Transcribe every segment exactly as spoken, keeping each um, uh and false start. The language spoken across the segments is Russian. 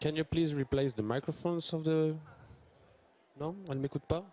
Can you please replace the microphones of the... Non, elle m'écoute pas.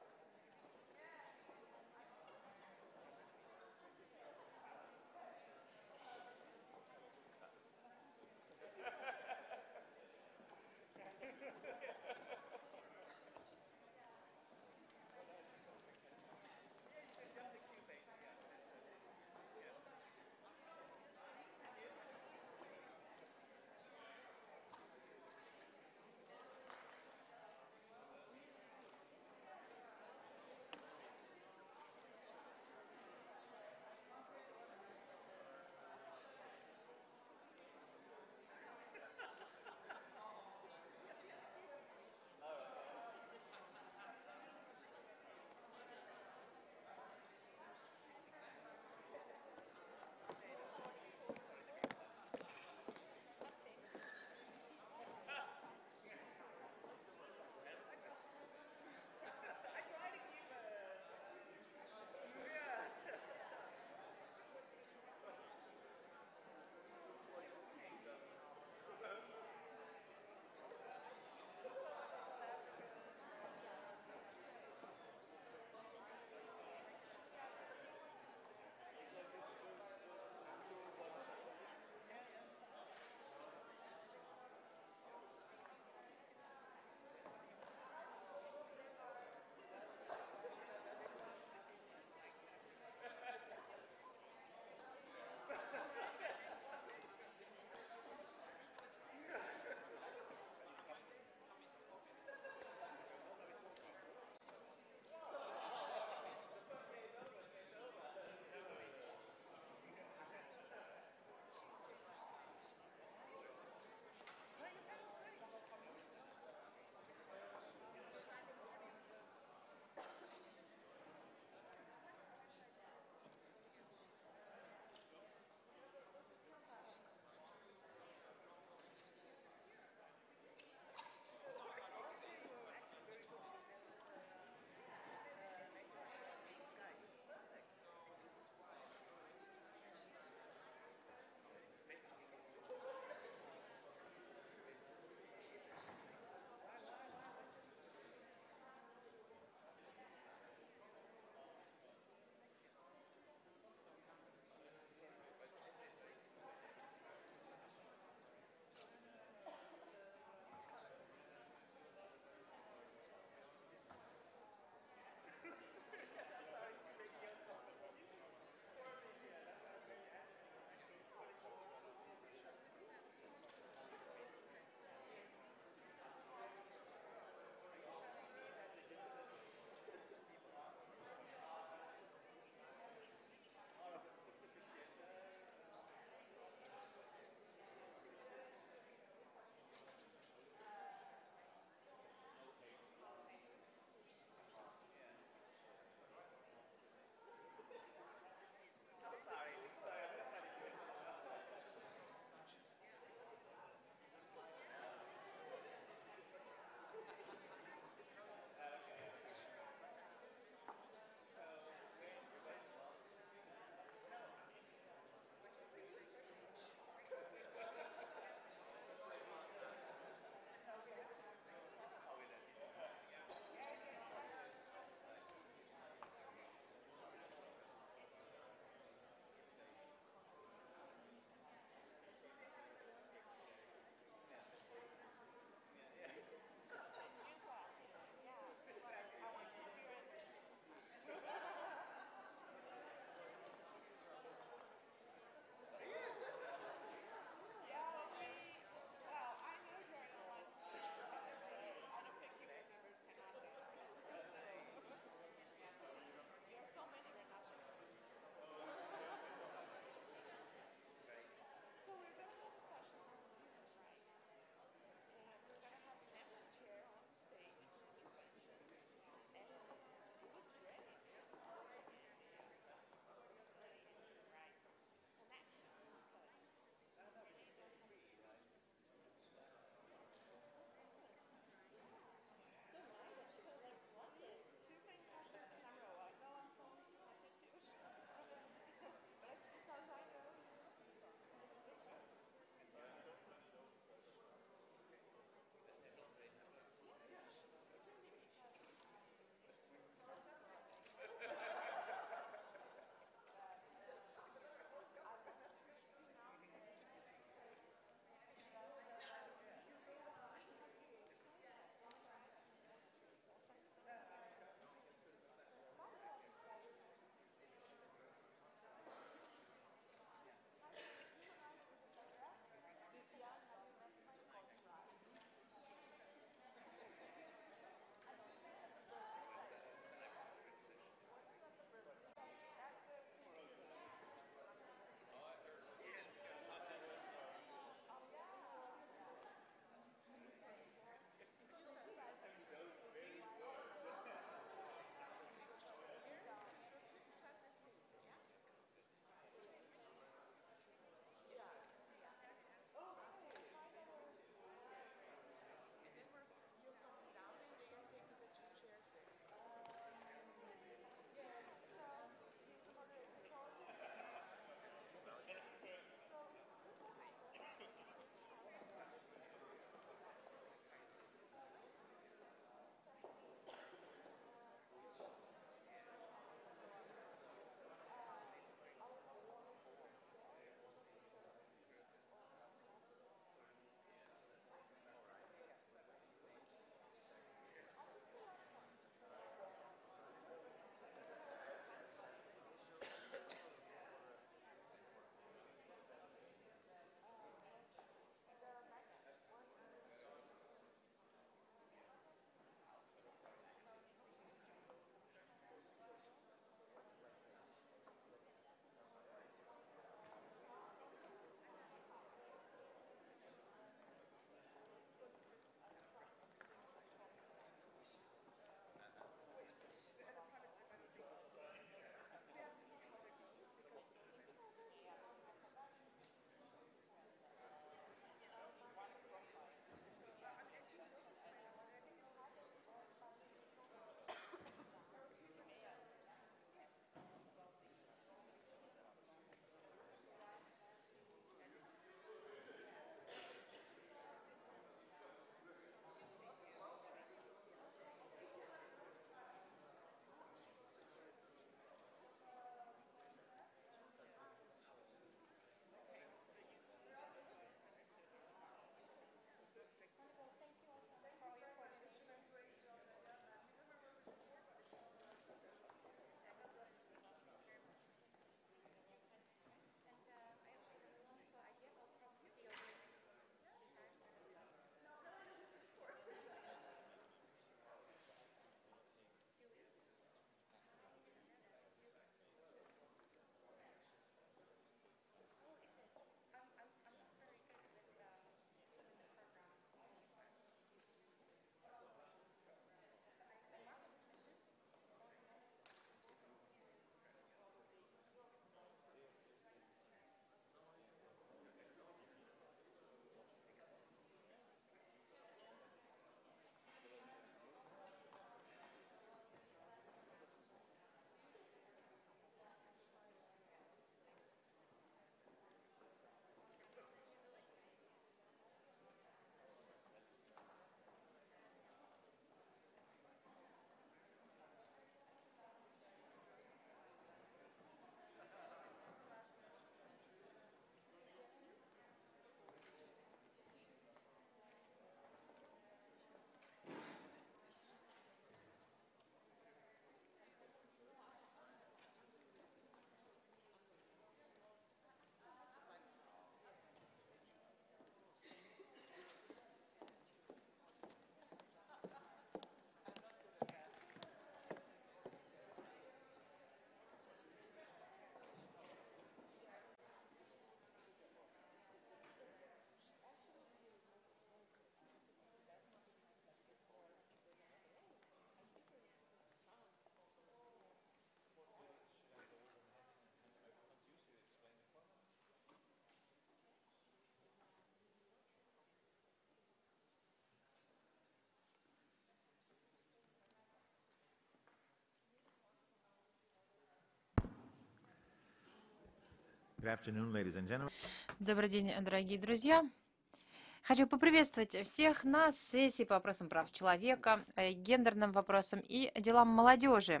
Добрый день, дорогие друзья. Хочу поприветствовать всех на сессии по вопросам прав человека, гендерным вопросам и делам молодежи.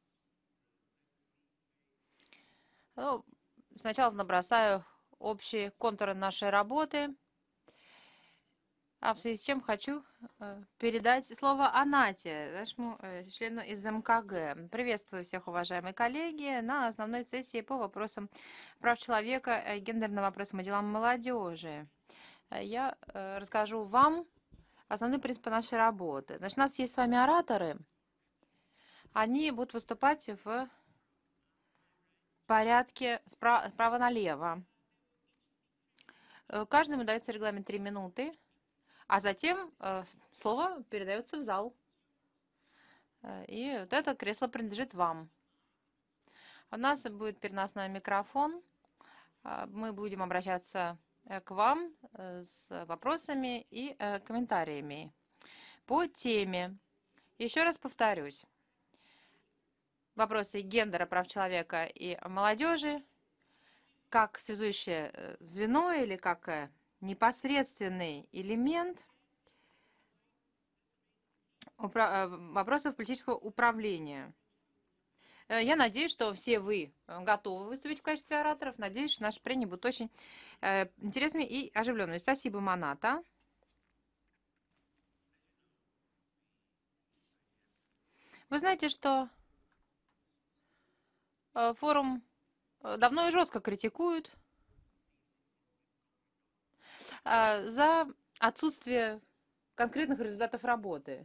Ну, сначала набросаю общие контуры нашей работы, а в связи с чем хочу передать слово Анате, нашему члену из эм ка гэ. Приветствую всех, уважаемые коллеги, на основной сессии по вопросам прав человека, гендерным вопросам и делам молодежи. Я расскажу вам основные принципы нашей работы. Значит, у нас есть с вами ораторы. Они будут выступать в порядке справа налево. Каждому дается регламент три минуты, а затем слово передается в зал. И вот это кресло принадлежит вам. У нас будет переносной микрофон. Мы будем обращаться к вам с вопросами и комментариями по теме. Еще раз повторюсь. Вопросы гендера, прав человека и молодежи как связующее звено или как непосредственный элемент вопросов политического управления. Я надеюсь, что все вы готовы выступить в качестве ораторов. Надеюсь, что наши прения будут очень интересными и оживленными. Спасибо, Маната. Вы знаете, что форум давно и жестко критикуют за отсутствие конкретных результатов работы.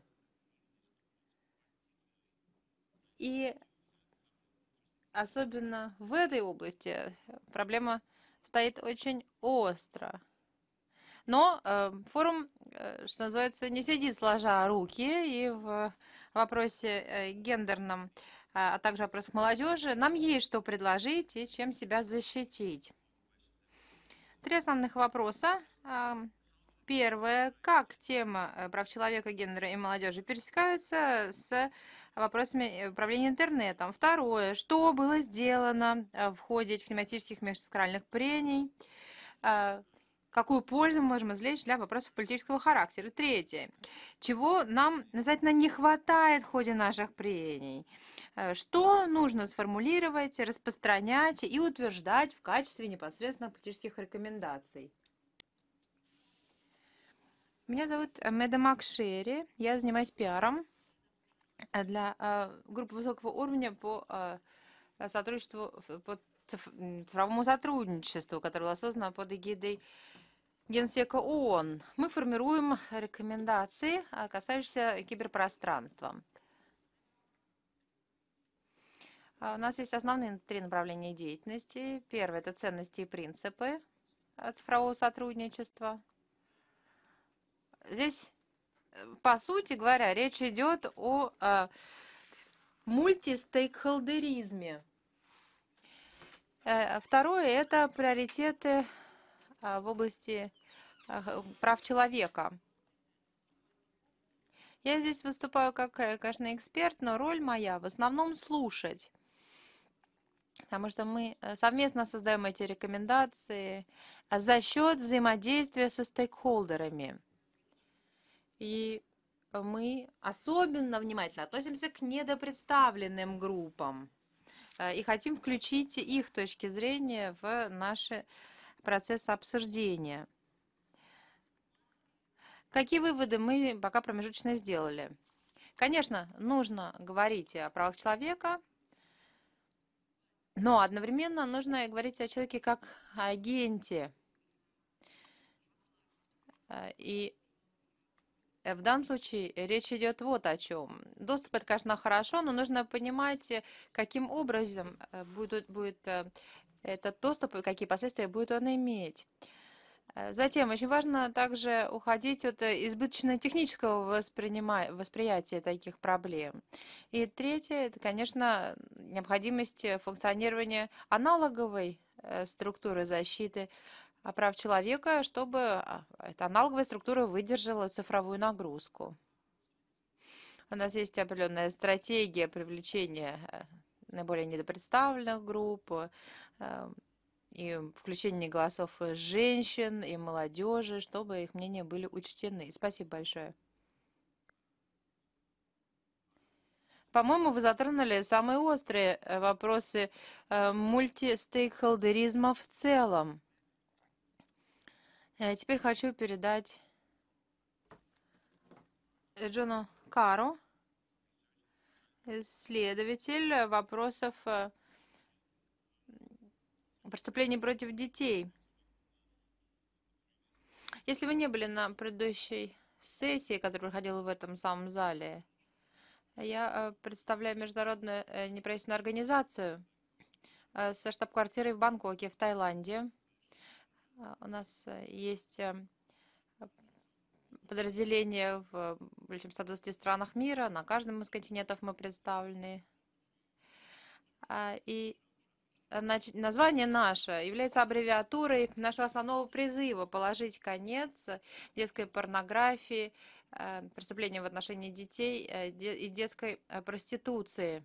И особенно в этой области проблема стоит очень остро. Но э, форум, э, что называется, не сидит сложа руки, и в вопросе э, гендерном, а, а также вопросах молодежи нам есть что предложить и чем себя защитить. Три основных вопроса. Первое. Как тема прав человека, гендера и молодежи пересекаются с вопросами управления интернетом? Второе. Что было сделано в ходе этих тематических межсакральных прений? Какую пользу мы можем извлечь для вопросов политического характера? Третье. Чего нам обязательно не хватает в ходе наших прений? Что нужно сформулировать, распространять и утверждать в качестве непосредственно политических рекомендаций? Меня зовут Меда Макшери, я занимаюсь пиаром для э, группы высокого уровня по э, сотрудничеству, по цифровому сотрудничеству, которое было создано под эгидой Генсека ООН. Мы формируем рекомендации, касающиеся киберпространства. У нас есть основные три направления деятельности. Первое – это ценности и принципы цифрового сотрудничества. Здесь, по сути говоря, речь идет о, о мультистейкхолдеризме. Второе – это приоритеты в области прав человека. Я здесь выступаю как, конечно, эксперт, но роль моя в основном слушать. Потому что мы совместно создаем эти рекомендации за счет взаимодействия со стейкхолдерами. И мы особенно внимательно относимся к недопредставленным группам и хотим включить их точки зрения в наши процессы обсуждения. Какие выводы мы пока промежуточно сделали? Конечно, нужно говорить о правах человека, но одновременно нужно говорить о человеке как о агенте. И в данном случае речь идет вот о чем. Доступ – это, конечно, хорошо, но нужно понимать, каким образом будет, будет этот доступ и какие последствия будет он иметь. Затем очень важно также уходить от избыточно технического восприятия таких проблем. И третье – это, конечно, необходимость функционирования аналоговой структуры защиты прав человека, чтобы эта аналоговая структура выдержала цифровую нагрузку. У нас есть определенная стратегия привлечения наиболее недопредставленных групп, и включение голосов женщин и молодежи, чтобы их мнения были учтены. Спасибо большое. По-моему, вы затронули самые острые э, вопросы э, мультистейкхолдеризма в целом. Э, Теперь хочу передать э, Джону Кару, исследователь вопросов э, преступлений против детей. Если вы не были на предыдущей сессии, которая проходила в этом самом зале, я э, представляю международную э, неправительственную организацию э, со штаб-квартирой в Бангкоке, в Таиланде. Э, У нас э, есть э, подразделения в более чем ста двадцати странах мира, на каждом из континентов мы представлены. А, И нач- название наше является аббревиатурой нашего основного призыва положить конец детской порнографии, э, преступлениям в отношении детей э, де- и детской э, проституции.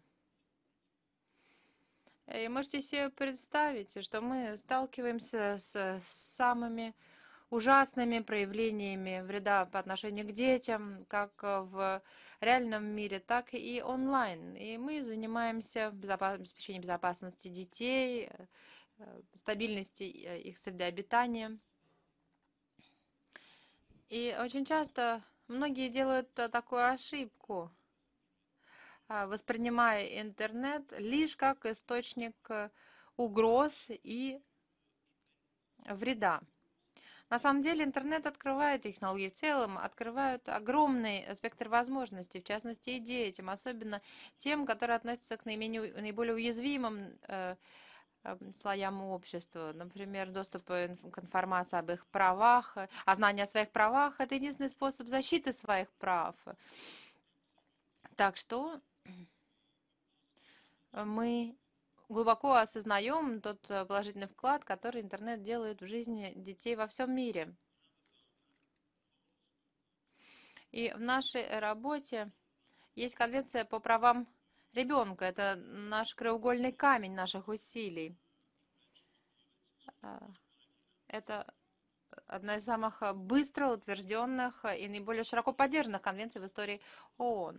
И можете себе представить, что мы сталкиваемся с самыми ужасными проявлениями вреда по отношению к детям, как э, в реальном мире, так и онлайн. И мы занимаемся безопа- обеспечением безопасности детей, э, э, стабильности э, их среды обитания. И очень часто многие делают э, такую ошибку, а, воспринимая интернет лишь как источник э, угроз и вреда. На самом деле интернет открывает, технологии в целом открывают огромный спектр возможностей, в частности и детям, особенно тем, которые относятся к наименее, наиболее уязвимым э, э, слоям общества. Например, доступ э, инф- к информации об их правах, э, а знание о своих правах– это единственный способ защиты своих прав. Так что мы глубоко осознаем тот э, положительный вклад, который интернет делает в жизни детей во всем мире. И в нашей работе есть конвенция по правам ребенка. Это наш краеугольный камень наших усилий. А, Это одна из самых а, быстро утвержденных а, и наиболее широко поддержанных конвенций в истории ООН.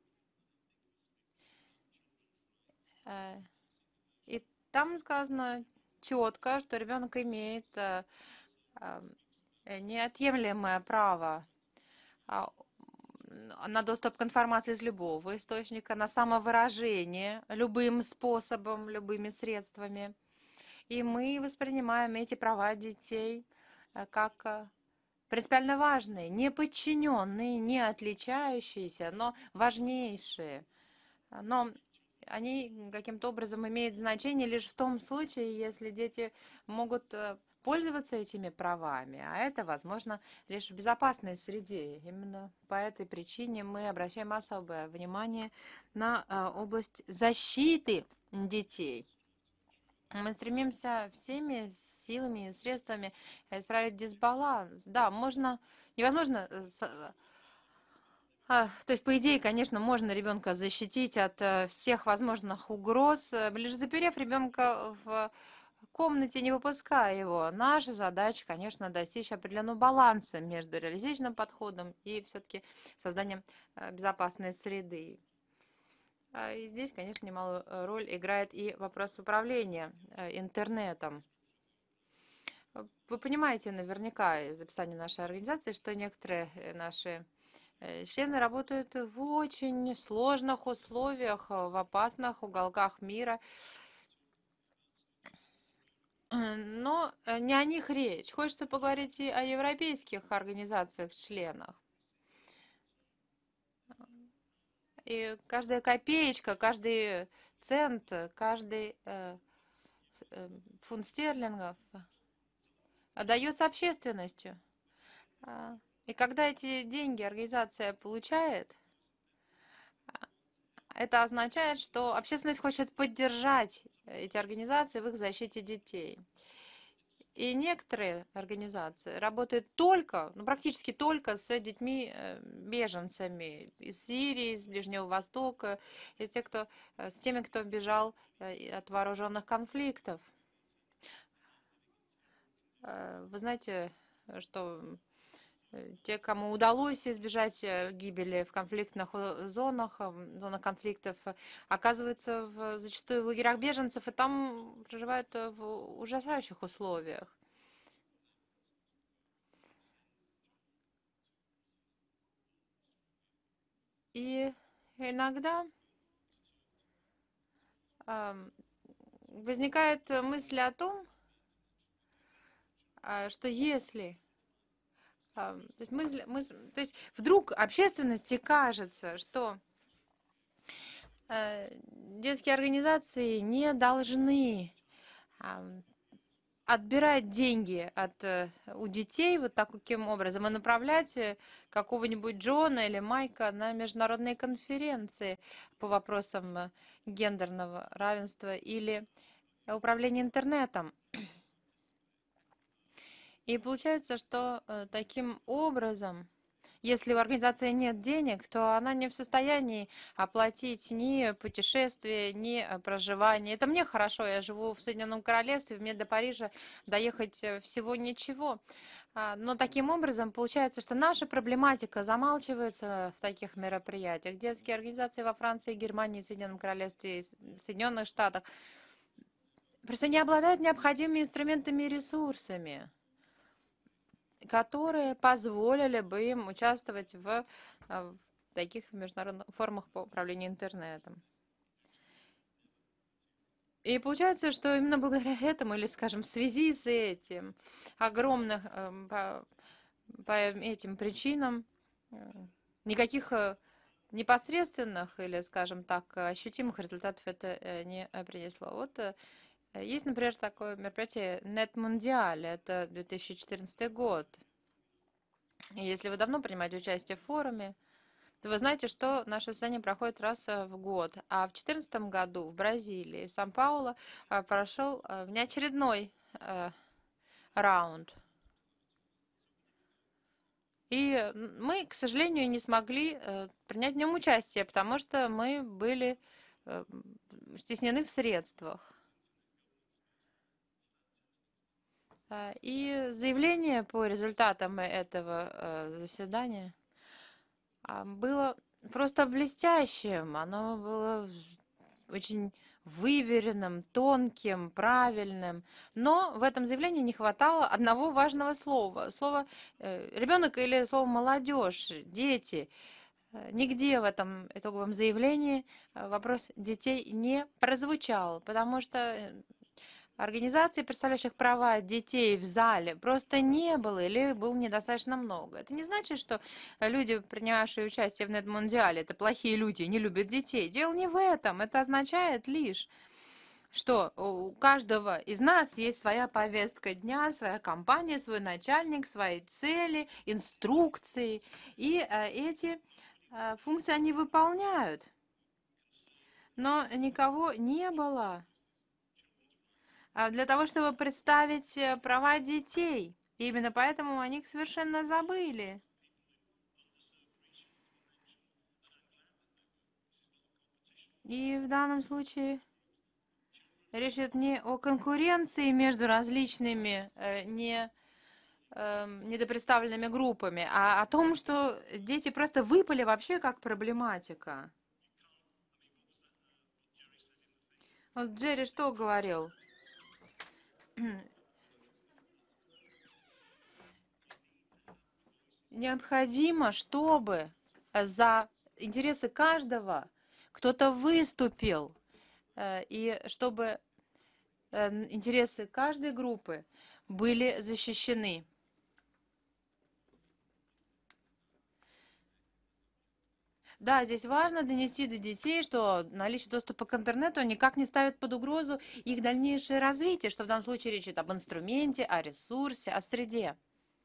Э, И там сказано четко, что ребенок имеет а, а, неотъемлемое право а, на доступ к информации из любого источника, на самовыражение любым способом, любыми средствами. И мы воспринимаем эти права детей э, как э, принципиально важные, не подчиненные, не отличающиеся, но важнейшие. А, Но они каким-то образом имеют значение лишь в том случае, если дети могут э, пользоваться этими правами, а это возможно лишь в безопасной среде. Именно по этой причине мы обращаем особое внимание на э, область защиты детей. Мы стремимся всеми силами и средствами исправить дисбаланс. Да, можно, невозможно, э, с- э, а, то есть, по идее, конечно, можно ребенка защитить от э, всех возможных угроз, э, лишь заперев ребенка в комнате, не выпуская его. Наша задача, конечно, достичь определенного баланса между реалистичным подходом и все-таки созданием э, безопасной среды. А, И здесь, конечно, немалую э, роль играет и вопрос управления э, интернетом. Э, Вы понимаете наверняка из описания нашей организации, что некоторые э, наши э, члены работают в очень сложных условиях, э, в опасных уголках мира. Э, Но э, не о них речь. Хочется поговорить и о европейских организациях-членах. И каждая копеечка, каждый цент, каждый э, с- э, фунт стерлингов отдается общественностью. А, И когда эти деньги организация получает, это означает, что общественность хочет поддержать эти организации в их защите детей. И некоторые организации работают только, ну практически только с детьми э, беженцами из Сирии, из Ближнего Востока, из тех, кто, э, с теми, кто бежал э, от вооруженных конфликтов. Э, Вы знаете, что э, те, кому удалось избежать э, гибели в конфликтных э, зонах, э, в зонах конфликтов, э, оказываются в, зачастую в лагерях беженцев, и там проживают э, в ужасающих условиях. И иногда ам, возникает э, мысль о том, а, что если ам, то есть, мысль, мысль, то есть вдруг общественности кажется, что э, детские организации не должны ам, отбирать деньги от, э, у детей вот таким образом и направлять э, какого-нибудь Джона или Майка на международные конференции по вопросам э, гендерного равенства или управления интернетом. И получается, что э, таким образом, если у организации нет денег, то она не в состоянии оплатить ни путешествие, ни э, проживание. Это мне хорошо, я живу в Соединенном Королевстве, мне до Парижа доехать э, всего ничего. А, Но таким образом получается, что наша проблематика замалчивается в таких мероприятиях. Детские организации во Франции, Германии, Соединенном Королевстве, и С- Соединенных Штатах просто не обладают необходимыми инструментами и ресурсами, которые позволили бы им участвовать в, а, в таких международных формах по управлению интернетом. И получается, что именно благодаря этому, или, скажем, в связи с этим, огромных эм, по, по этим причинам, э, никаких э, непосредственных или, скажем так, ощутимых результатов это э, не э, принесло. Вот э, есть, например, такое мероприятие NetMundial, это две тысячи четырнадцатый год. Если вы давно принимаете участие в форуме, то вы знаете, что наше заседание проходит раз э, в год. А в две тысячи четырнадцатом году в Бразилии, в Сан-Пауло, э, прошел э, внеочередной э, раунд. И м, мы, к сожалению, не смогли э, принять в нем участие, потому что мы были э, м, стеснены в средствах. Э, И заявление по результатам этого э, заседания а, было просто блестящим. Оно было в- очень выверенным, тонким, правильным. Но в этом заявлении не хватало одного важного слова. Слово э, ребенок или слово молодежь, дети. Э, Нигде в этом итоговом заявлении э, вопрос детей не прозвучал, потому что э, организаций, представляющих права детей в зале, просто не было или было недостаточно много. Это не значит, что люди, принимавшие участие в Нетмундиале, это плохие люди, не любят детей. Дело не в этом. Это означает лишь, что у каждого из нас есть своя повестка дня, своя компания, свой начальник, свои цели, инструкции. И э, эти э, функции они выполняют. Но никого не было а, для того, чтобы представить э, права детей. И именно поэтому о них совершенно забыли. И в данном случае речь идет не о конкуренции между различными э, не, эм, недопредставленными группами, а о том, что дети просто выпали вообще как проблематика. Вот Джерри что говорил? Необходимо, чтобы за интересы каждого кто-то выступил, э, и чтобы э, интересы каждой группы были защищены. Да, здесь важно донести до детей, что наличие доступа к интернету никак не ставит под угрозу их дальнейшее развитие, что в данном случае речь идет об инструменте, о ресурсе, о среде.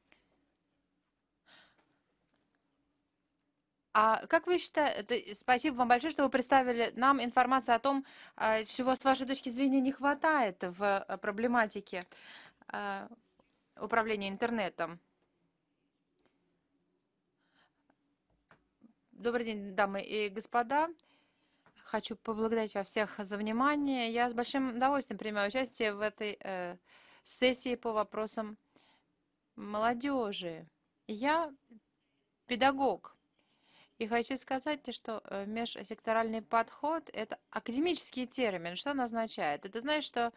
А как вы считаете, спасибо вам большое, что вы представили нам информацию о том, а, чего с вашей точки зрения не хватает в а, проблематике а, управления интернетом. Добрый день, дамы и господа. Хочу поблагодарить вас всех за внимание. Я с большим удовольствием принимаю участие в этой э, сессии по вопросам молодежи. Я педагог. И хочу сказать, что э, межсекторальный подход — это академический термин. Что он означает? Это значит, что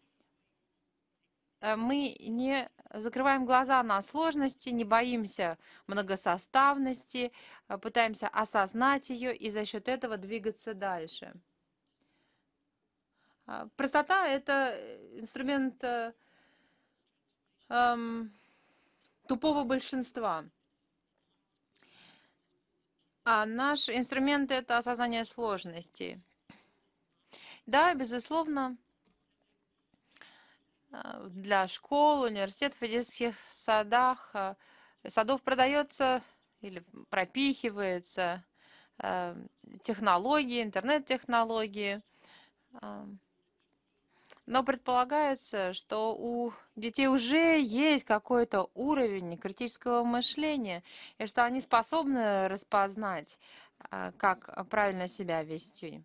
э, мы не закрываем глаза на сложности, не боимся многосоставности, э, пытаемся осознать ее и за счет этого двигаться дальше. А, Простота — это инструмент э, эм, тупого большинства. А наш инструмент — это осознание сложностей. Да, безусловно, э, для школ, университетов и детских садах, э, садов продается или пропихивается э, технологии, интернет-технологии. Э, Но предполагается, что у детей уже есть какой-то уровень критического мышления, и что они способны распознать, а, как правильно себя вести.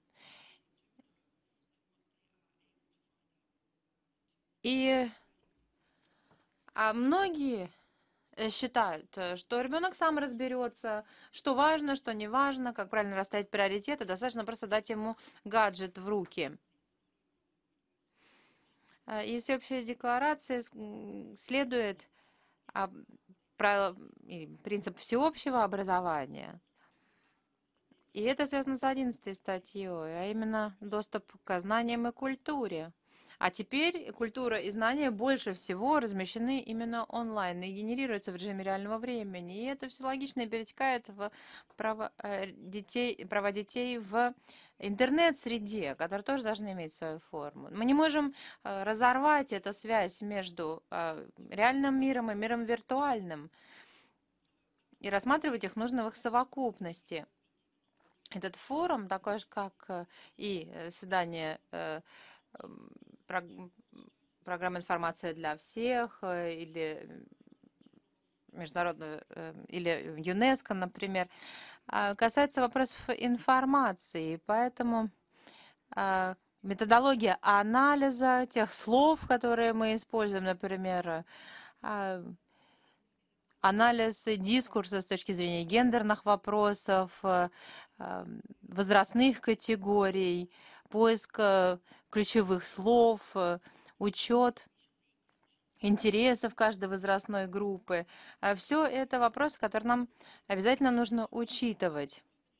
И а многие э, считают, э, что ребенок сам разберется, что важно, что не важно, как правильно расставить приоритеты, достаточно просто дать ему гаджет в руки. А, Из всеобщей декларации с- м, следует а, правило и принцип всеобщего образования. И это связано с одиннадцатой статьей, а именно доступ к знаниям и культуре. А теперь культура и знания больше всего размещены именно онлайн и генерируются в режиме реального времени. И это все логично и перетекает в право э, детей, права детей в интернет-среде, которая тоже должна иметь свою форму. Мы не можем э, разорвать эту связь между э, реальным миром и миром виртуальным и рассматривать их нужно в их совокупности. Этот форум, такой же, как э, и э, свидание э, м, прог- программа «Информация для всех» э, или международную, э, или ЮНЕСКО, например, а, касается вопросов информации. Поэтому а, методология анализа тех слов, которые мы используем, например, а, анализ дискурса с точки зрения гендерных вопросов, э, ам, возрастных категорий, поиск э, ключевых слов, э, учет интересов каждой возрастной группы. Все это вопросы, которые нам обязательно нужно учитывать.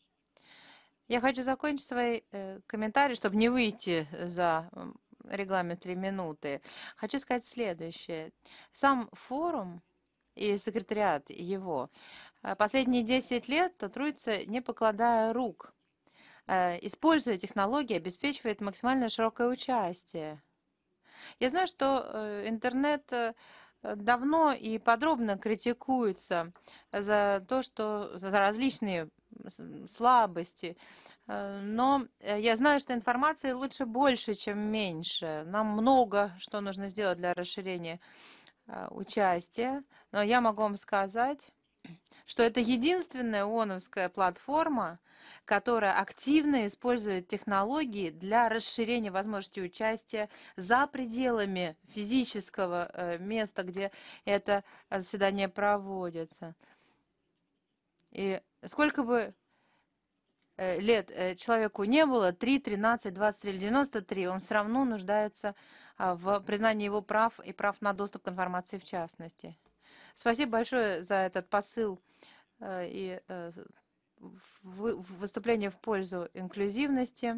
Я хочу закончить свои э, комментарии, чтобы не выйти за м, регламент три минуты. Хочу сказать следующее. Сам форум и секретариат его э, последние десять лет трудится, не покладая рук. Э, Используя технологии, обеспечивает максимально широкое участие. Я знаю, что э, интернет э, давно и подробно критикуется за то, что за различные с- слабости. Э, Но э, я знаю, что информации лучше больше, чем меньше. Нам много что нужно сделать для расширения э, участия. Но я могу вам сказать, что это единственная ООНовская платформа, которая активно использует технологии для расширения возможности участия за пределами физического э, места, где это заседание проводится. И сколько бы э, лет э, человеку не было, три, тринадцать, двадцать три или девяносто три, он все равно нуждается а, в признании его прав и прав на доступ к информации в частности. Спасибо большое за этот посыл э, и э, вы- выступление в пользу инклюзивности.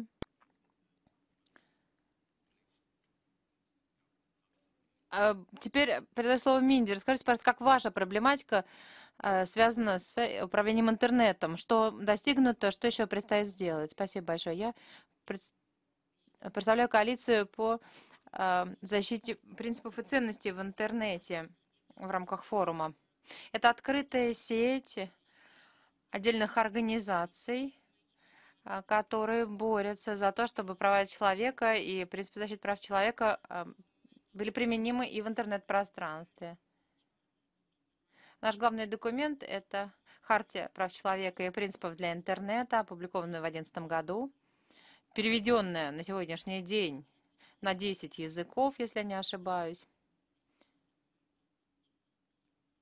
А, Теперь передаю слово Минди. Расскажите, пожалуйста, как ваша проблематика э, связана с э, управлением интернетом? Что достигнуто, что еще предстоит сделать? Спасибо большое. Я пред- представляю коалицию по э, защите принципов и ценностей в интернете в рамках форума. Это открытая сеть отдельных организаций, а, которые борются за то, чтобы права человека и принципы защиты прав человека а, были применимы и в интернет-пространстве. Наш главный документ — это Хартия прав человека и принципов для интернета, опубликованная в две тысячи одиннадцатом году, переведенная на сегодняшний день на десять языков, если я не ошибаюсь.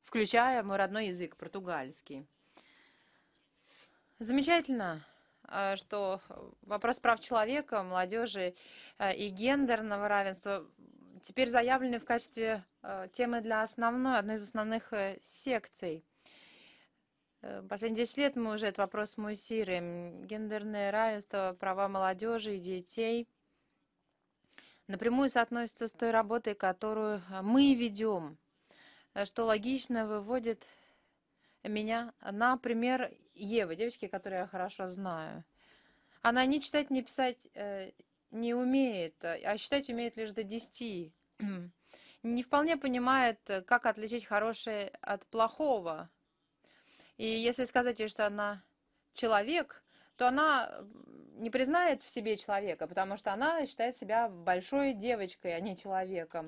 включая мой родной язык, португальский. Замечательно, э, что вопрос прав человека, молодежи э, и гендерного равенства теперь заявлены в качестве э, темы для основной, одной из основных э, секций. Э, Последние десять лет мы уже этот вопрос муссируем. Гендерное равенство, права молодежи и детей напрямую соотносятся с той работой, которую э, мы ведем, э, что логично выводит меня на пример Евы, девочки, которую я хорошо знаю. Она ни читать, ни писать э, не умеет, а а считать умеет лишь до десяти. Не вполне понимает, э, как отличить хорошее от плохого. И если сказать ей, что она человек, то она м, не признает в себе человека, потому что она считает себя большой девочкой, а не человеком.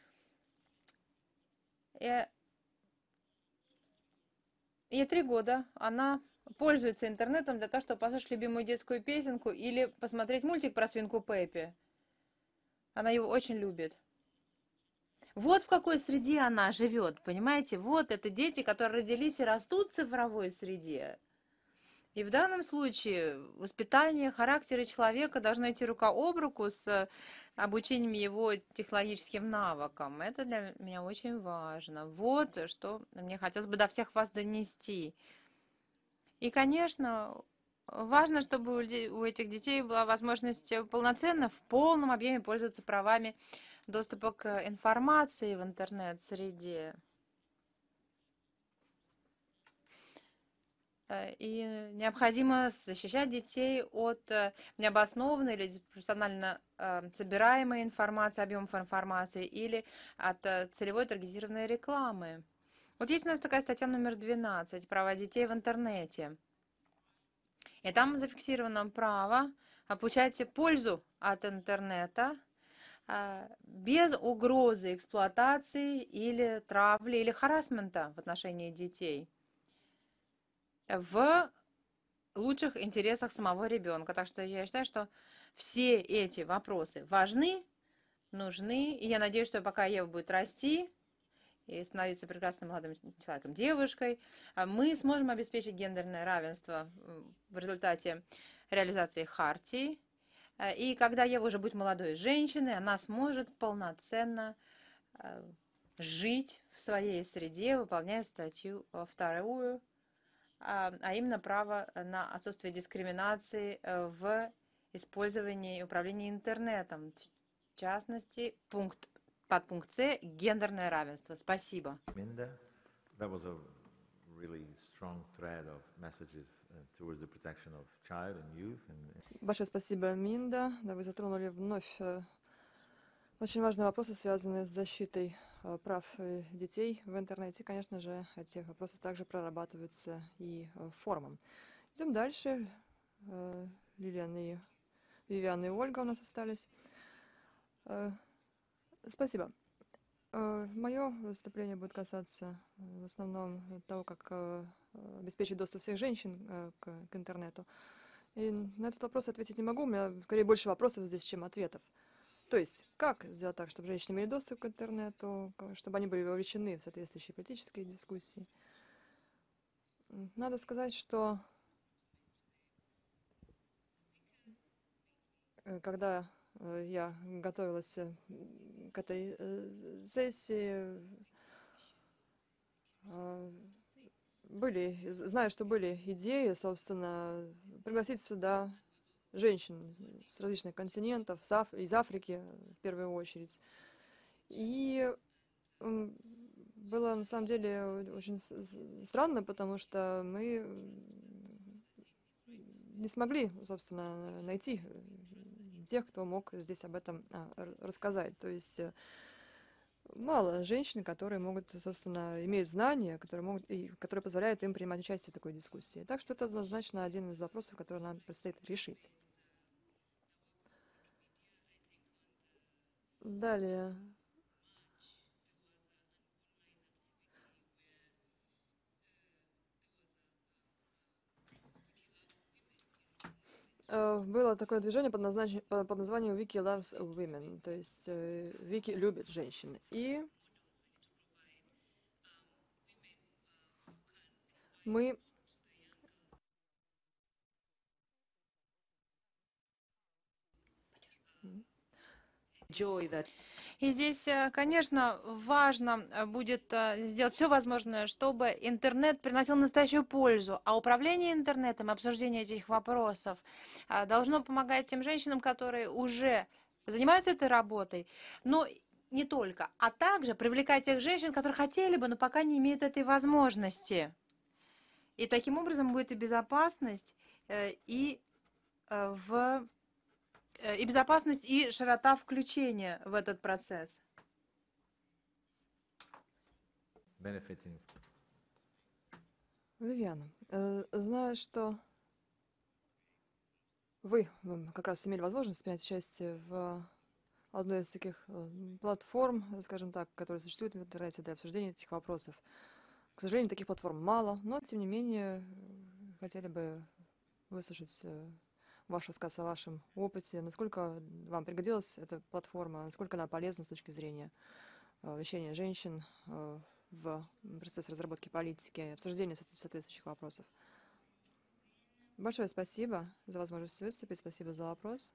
И ей три года, она пользуется интернетом для того, чтобы послушать любимую детскую песенку или посмотреть мультик про свинку Пеппи. Она его очень любит. Вот в какой среде она живет, понимаете? Вот это дети, которые родились и растут в цифровой среде. И в данном случае воспитание характера человека должно идти рука об руку с обучением его технологическим навыкам. Это для меня очень важно. Вот что мне хотелось бы до всех вас донести. И, конечно, важно, чтобы у лде- у этих детей была возможность э, полноценно, в полном объеме пользоваться правами доступа к информации в интернет-среде. Э, И необходимо защищать детей от э, необоснованной или disproporционально э, собираемой информации, объемов информации или от э, целевой таргетированной рекламы. Вот есть у нас такая статья номер двенадцать «Права детей в интернете». И там зафиксировано право получать пользу от интернета а, без угрозы эксплуатации или травли или харассмента в отношении детей в лучших интересах самого ребенка. Так что я считаю, что все эти вопросы важны, нужны. И я надеюсь, что пока Ева будет расти и становиться прекрасным молодым человеком, девушкой, а мы сможем обеспечить гендерное равенство м, в результате реализации хартии. Э, И когда Ева уже будет молодой женщиной, она сможет полноценно э, жить в своей среде, выполняя статью э, вторую, а а именно право на отсутствие дискриминации э, в использовании и управлении интернетом. В частности, пункт подпункт С – гендерное равенство. Спасибо. Minda, that was a really strong thread of messages uh, towards the protection of child and youth. And Большое спасибо, Минда. Да, вы затронули вновь э, очень важные вопросы, связанные с защитой э, прав э, детей в интернете. Конечно же, эти вопросы также прорабатываются и э, форумом. Идем дальше. Э, Лилиан и Вивиан и Ольга у нас остались. Э, Спасибо. Мое выступление будет касаться э, в основном того, как э, э, обеспечить доступ всех женщин э, к, к интернету. И на этот вопрос ответить не могу, у меня скорее больше вопросов здесь, чем ответов. То есть, как сделать так, чтобы женщины имели доступ к интернету, к- чтобы они были вовлечены в соответствующие политические дискуссии. М, Надо сказать, что э, когда э, я готовилась э, м, к этой э, сессии, э, были, з- знаю, что были идеи, собственно, пригласить сюда женщин с различных континентов, с Аф- из Африки э, в первую очередь. И м, было на самом деле о- очень с- с- странно, потому что мы м, не смогли, собственно, найти э, тех, кто мог здесь об этом а, р- рассказать. То есть э, мало женщин, которые могут, собственно, иметь знания, которые могут и которые позволяют им принимать участие в такой дискуссии. Так что это однозначно один из вопросов, который нам предстоит решить. Далее. Э, Было такое движение под, назнач- по- под названием Wiki Loves Women, то есть э, Вики любит женщин. И Мы joy that И здесь, э, конечно, важно э, будет э, сделать все возможное, чтобы интернет приносил настоящую пользу, а управление интернетом, обсуждение этих вопросов а, должно помогать тем женщинам, которые уже занимаются этой работой, но не только, а также привлекать тех женщин, которые хотели бы, но пока не имеют этой возможности. И таким образом будет и безопасность, э, и э, в э, и безопасность, и широта включения в этот процесс. benefiting. Вивиана, э, знаю, что вы м, как раз имели возможность принять участие в одной из таких э, платформ, э, скажем так, которые существуют в интернете для обсуждения этих вопросов. К сожалению, таких платформ мало, но, тем не менее, э, хотели бы выслушать э, ваш рассказ о вашем опыте, насколько вам пригодилась эта платформа, насколько она полезна с точки зрения э, вещания женщин э, в процессе разработки политики и обсуждения соот- соответствующих вопросов. Большое спасибо за возможность выступить, спасибо за вопрос.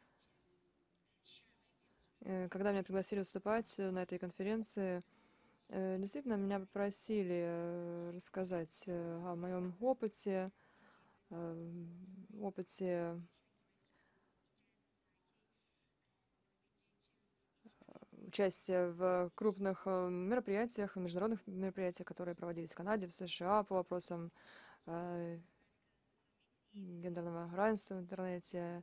Э, Когда меня пригласили выступать э, на этой конференции, э, действительно меня попросили э, рассказать э, о моем опыте, э, опыте участия в крупных э, мероприятиях, международных мероприятиях, которые проводились в Канаде, в США по вопросам э, гендерного равенства в интернете.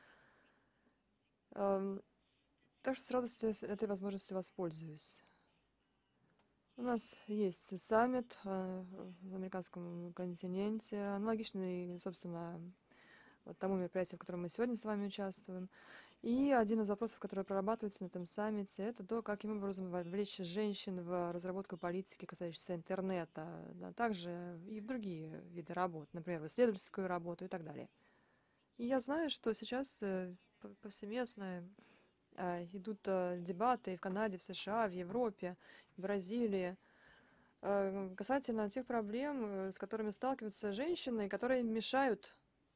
Эм, Так что с радостью с этой возможностью воспользуюсь. У нас есть саммит э, в американском континенте, аналогичный, собственно, вот тому мероприятию, в котором мы сегодня с вами участвуем. И один из вопросов, который прорабатывается на этом саммите, это то, каким образом вовлечь женщин в разработку политики, касающейся интернета, а также и в другие виды работ, например, в исследовательскую работу и так далее. И я знаю, что сейчас э, п- повсеместно э, идут э, дебаты и в Канаде, в США, в Европе, в Бразилии э, касательно тех проблем, э, с которыми сталкиваются женщины, и которые им мешают,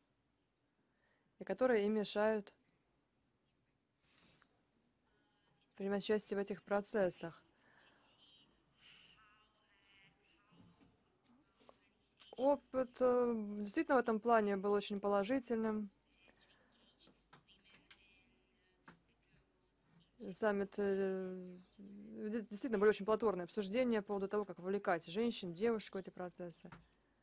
и которые им мешают принимать участие в этих процессах. Опыт э, действительно в этом плане был очень положительным. Саммит э, де- действительно были очень плодотворные обсуждения по поводу того, как вовлекать женщин, девушек в эти процессы.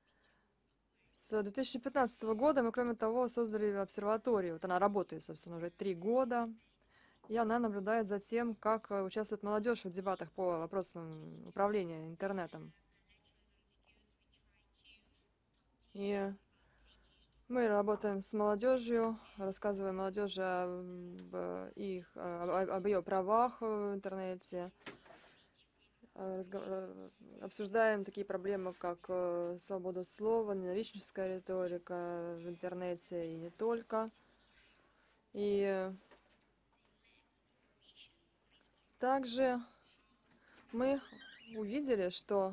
С две тысячи пятнадцатого года мы, кроме того, создали обсерваторию. Вот она работает, собственно, уже три года. И она наблюдает за тем, как э, участвует молодежь в дебатах по вопросам управления интернетом. И мы работаем с молодежью, рассказываем молодежи об, э, их, э, об, об ее правах в интернете, э, разго- э, обсуждаем такие проблемы, как э, свобода слова, ненавистническая риторика в интернете и не только. И э, также мы увидели, что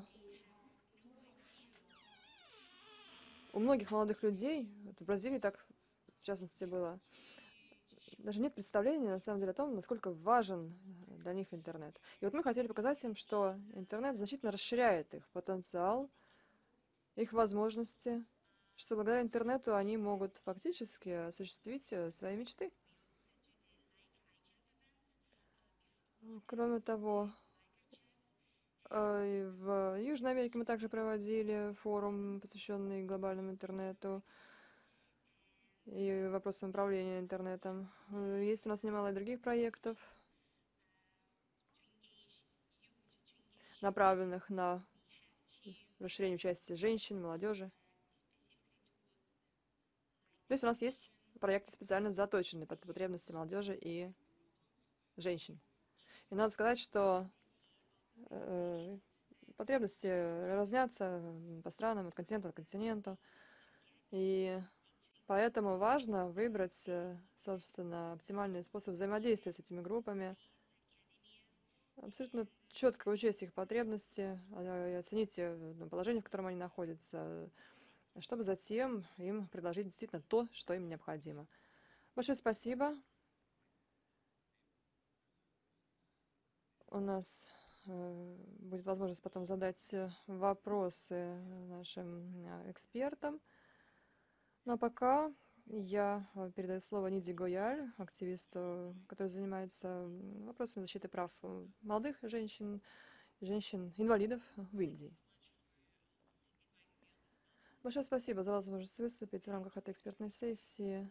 у многих молодых людей, вот в Бразилии так в частности было, даже нет представления на самом деле о том, насколько важен для них интернет. И вот мы хотели показать им, что интернет значительно расширяет их потенциал, их возможности, что благодаря интернету они могут фактически осуществить э, свои мечты. Кроме того, э, и в Южной Америке мы также проводили форум, посвященный глобальному интернету и вопросам управления интернетом. Э, Есть у нас немало и других проектов, направленных на расширение участия женщин, молодежи. То есть у нас есть проекты специально заточенные под потребности молодежи и женщин. И надо сказать, что э, потребности разнятся по странам, от континента к континенту. И поэтому важно выбрать, э, собственно, оптимальный способ взаимодействия с этими группами, абсолютно четко учесть их потребности а, и оценить э, ну, положение, в котором они находятся, чтобы затем им предложить действительно то, что им необходимо. Большое спасибо. У нас э, будет возможность потом задать э, вопросы нашим э, экспертам. Ну а пока я э, передаю слово Ниди Гояль, активисту, который занимается м, вопросами защиты прав э, молодых женщин, женщин-инвалидов в Индии. Большое спасибо за возможность выступить в рамках этой экспертной сессии.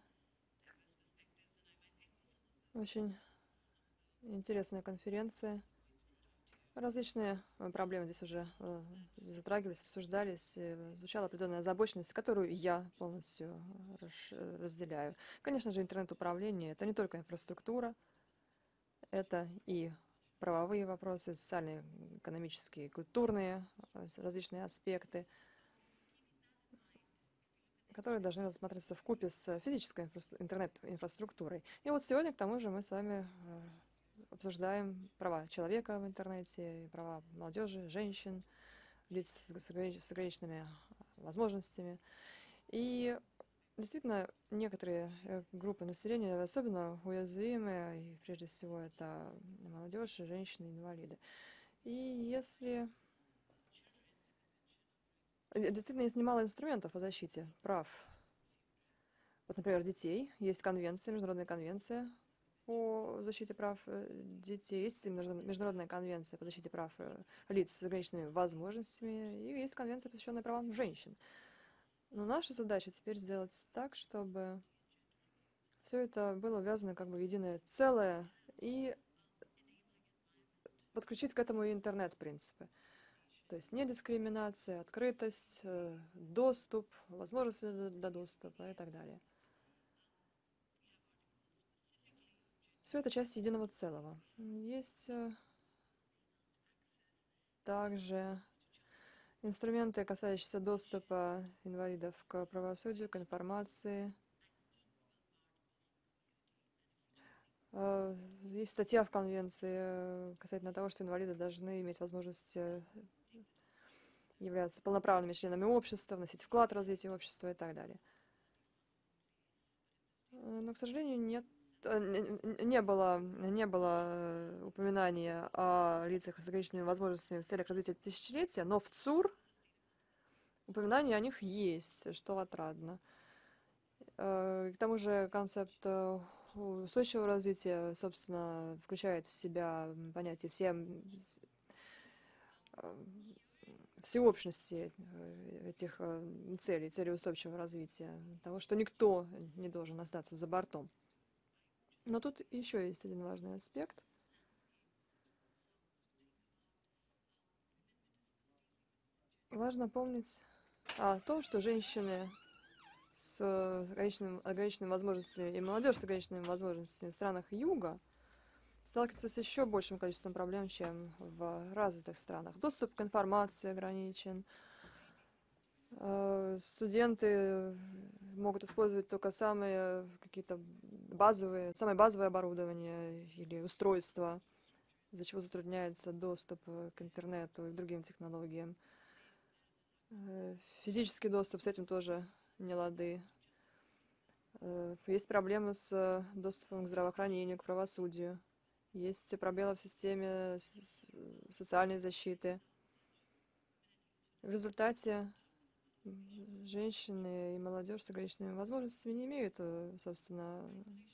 Очень интересная конференция. Различные э, проблемы здесь уже э, затрагивались, обсуждались. и Звучала определенная озабоченность, которую я полностью раш- разделяю. Конечно же, интернет-управление — это не только инфраструктура, это и правовые вопросы, социальные, экономические, культурные э, различные аспекты, которые должны рассматриваться вкупе с физической инфра- интернет-инфраструктурой. И вот сегодня, к тому же, мы с вами э, обсуждаем права человека в интернете, права молодежи, женщин, лиц с ограни- с ограниченными возможностями. И действительно, некоторые э, группы населения особенно уязвимы, и прежде всего это молодежь, женщины, инвалиды. И если э, действительно есть немало инструментов по защите прав, вот, например, детей, есть конвенция, международная конвенция по защите прав э, детей, есть между- международная конвенция по защите прав э, лиц с ограниченными возможностями, и есть конвенция, посвященная правам женщин. Но наша задача теперь сделать так, чтобы все это было увязано как бы в единое целое и подключить к этому и интернет-принципы. То есть недискриминация, открытость, э, доступ, возможности для для доступа и так далее. Все это часть единого целого. Есть э, также инструменты, касающиеся доступа инвалидов к правосудию, к информации. Э, Есть статья в конвенции э, касательно того, что инвалиды должны иметь возможность э, являться полноправными членами общества, вносить вклад в развитие общества и так далее. Э, Но, к сожалению, нет, э, н- н- не было, не было э, упоминания о лицах с ограниченными возможностями в целях развития тысячелетия, но в ЦУР упоминания о них есть, что отрадно. Э, К тому же концепт э, устойчивого развития, собственно, включает в себя м, понятие всем с- э, всеобщности э, этих э, целей, целей устойчивого развития, того, что никто не должен остаться за бортом. Но тут еще есть один важный аспект. Важно помнить о том, что женщины с ограниченными, ограниченными возможностями и молодежь с ограниченными возможностями в странах Юга сталкиваются с еще большим количеством проблем, чем в развитых странах. Доступ к информации ограничен. Э, Студенты могут использовать только самые какие-то базовые, самое базовое оборудование или устройства, из-за чего затрудняется доступ э, к интернету и к другим технологиям. Э, Физический доступ с этим тоже не лады. Э, Есть проблемы с э, доступом к здравоохранению, к правосудию. Есть пробелы в системе с- с- социальной защиты. В результате м, женщины и молодежь с ограниченными возможностями не имеют, э, собственно,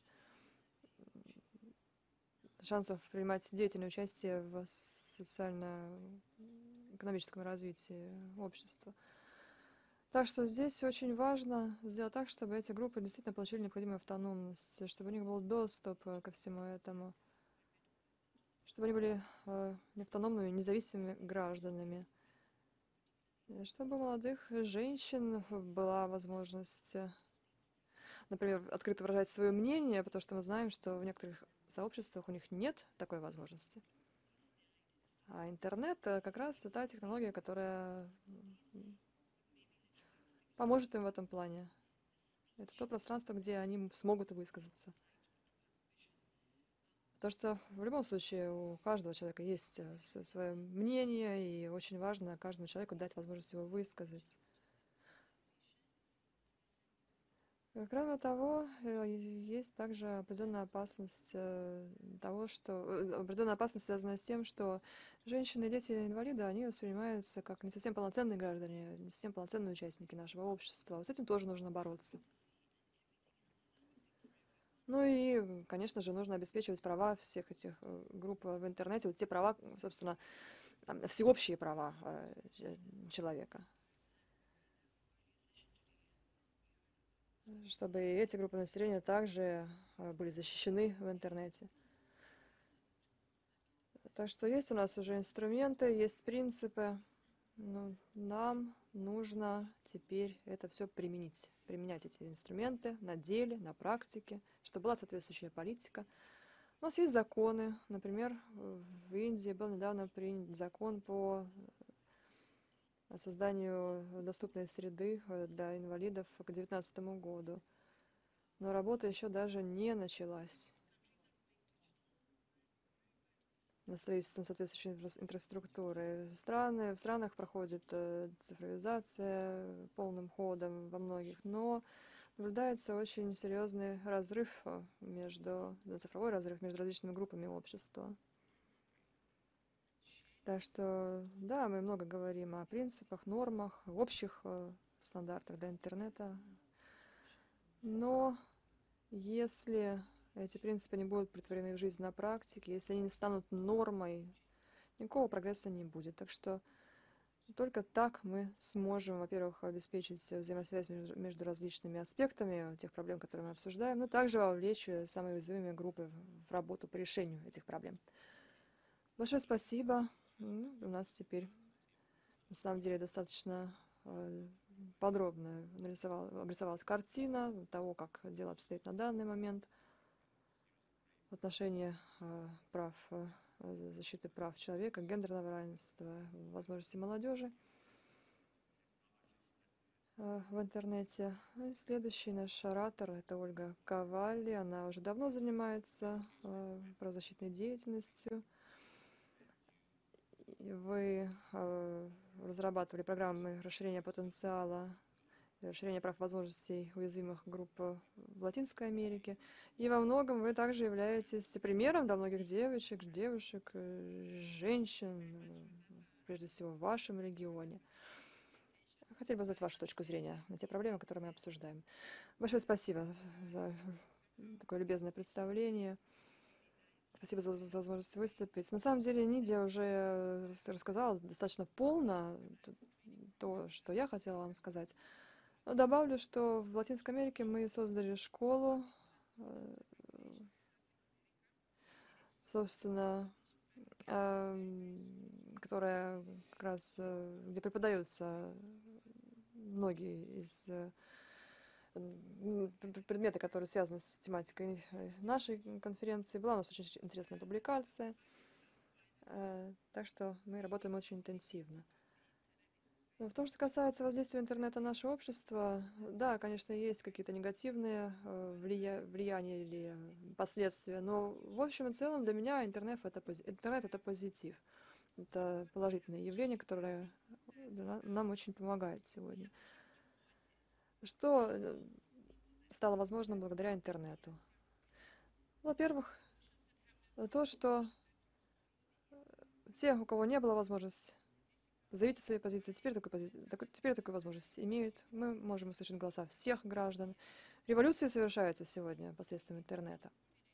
шансов принимать деятельное участие в социально-экономическом развитии общества. Так что здесь очень важно сделать так, чтобы эти группы действительно получили необходимую автономность, чтобы у них был доступ э, ко всему этому, чтобы они были э, автономными, независимыми гражданами, и чтобы у молодых женщин была возможность, э, например, открыто выражать свое мнение, потому что мы знаем, что в некоторых сообществах у них нет такой возможности. А интернет э, как раз та технология, которая м, поможет им в этом плане. Это то пространство, где они м- смогут высказаться. Потому что в любом случае у каждого человека есть свое мнение, и очень важно каждому человеку дать возможность его высказать. Кроме того, есть также определенная опасность того, что определенная опасность связана с тем, что женщины и дети-инвалиды, они воспринимаются как не совсем полноценные граждане, не совсем полноценные участники нашего общества. Вот с этим тоже нужно бороться. Ну и, конечно же, нужно обеспечивать права всех этих групп в интернете, вот те права, собственно, всеобщие права человека. Чтобы и эти группы населения также были защищены в интернете. Так что есть у нас уже инструменты, есть принципы. Но нам нужно теперь это все применить. Применять эти инструменты на деле, на практике, чтобы была соответствующая политика. У нас есть законы. Например, в Индии был недавно принят закон по созданию доступной среды для инвалидов к две тысячи девятнадцатому году. Но работа еще даже не началась на строительством соответствующей инфраструктуры. Страны, в странах проходит цифровизация полным ходом во многих, но наблюдается очень серьезный разрыв между, цифровой разрыв между различными группами общества. Так что, да, мы много говорим о принципах, нормах, общих стандартах для интернета, но если эти принципы не будут претворены в жизнь на практике, если они не станут нормой, никакого прогресса не будет. Так что только так мы сможем, во-первых, обеспечить взаимосвязь между, между различными аспектами тех проблем, которые мы обсуждаем, но также вовлечь самые уязвимые группы в работу по решению этих проблем. Большое спасибо. Ну, у нас теперь, на самом деле, достаточно э, подробно нарисовал, обрисовалась картина того, как дело обстоит на данный момент в отношении э, прав, э, защиты прав человека, гендерного равенства, возможностей молодежи э, в интернете. И следующий наш оратор — это Ольга Ковалли. Она уже давно занимается э, правозащитной деятельностью. Вы э, разрабатывали программы расширения потенциала, расширения прав и возможностей уязвимых групп в Латинской Америке. И во многом вы также являетесь примером для многих девочек, девушек, женщин, прежде всего в вашем регионе. Хотели бы узнать вашу точку зрения на те проблемы, которые мы обсуждаем. Большое спасибо за такое любезное представление. Спасибо за, за возможность выступить. На самом деле, Нидия уже рассказала достаточно полно то, что я хотела вам сказать. Но добавлю, что в Латинской Америке мы создали школу, собственно, которая как раз, где преподаются многие из предметы, которые связаны с тематикой нашей конференции. Была у нас очень интересная публикация, так что мы работаем очень интенсивно. В том, что касается воздействия интернета на наше общество, да, конечно, есть какие-то негативные влия... влияния или последствия, но в общем и целом для меня интернет это, интернет это позитив. Это положительное явление, которое нам очень помогает сегодня. Что стало возможным благодаря интернету? Во-первых, то, что те, у кого не было возможности заявить о своей позиции, теперь такую, пози... теперь такую возможность имеют. Мы можем услышать голоса всех граждан. Революции совершаются сегодня посредством интернета.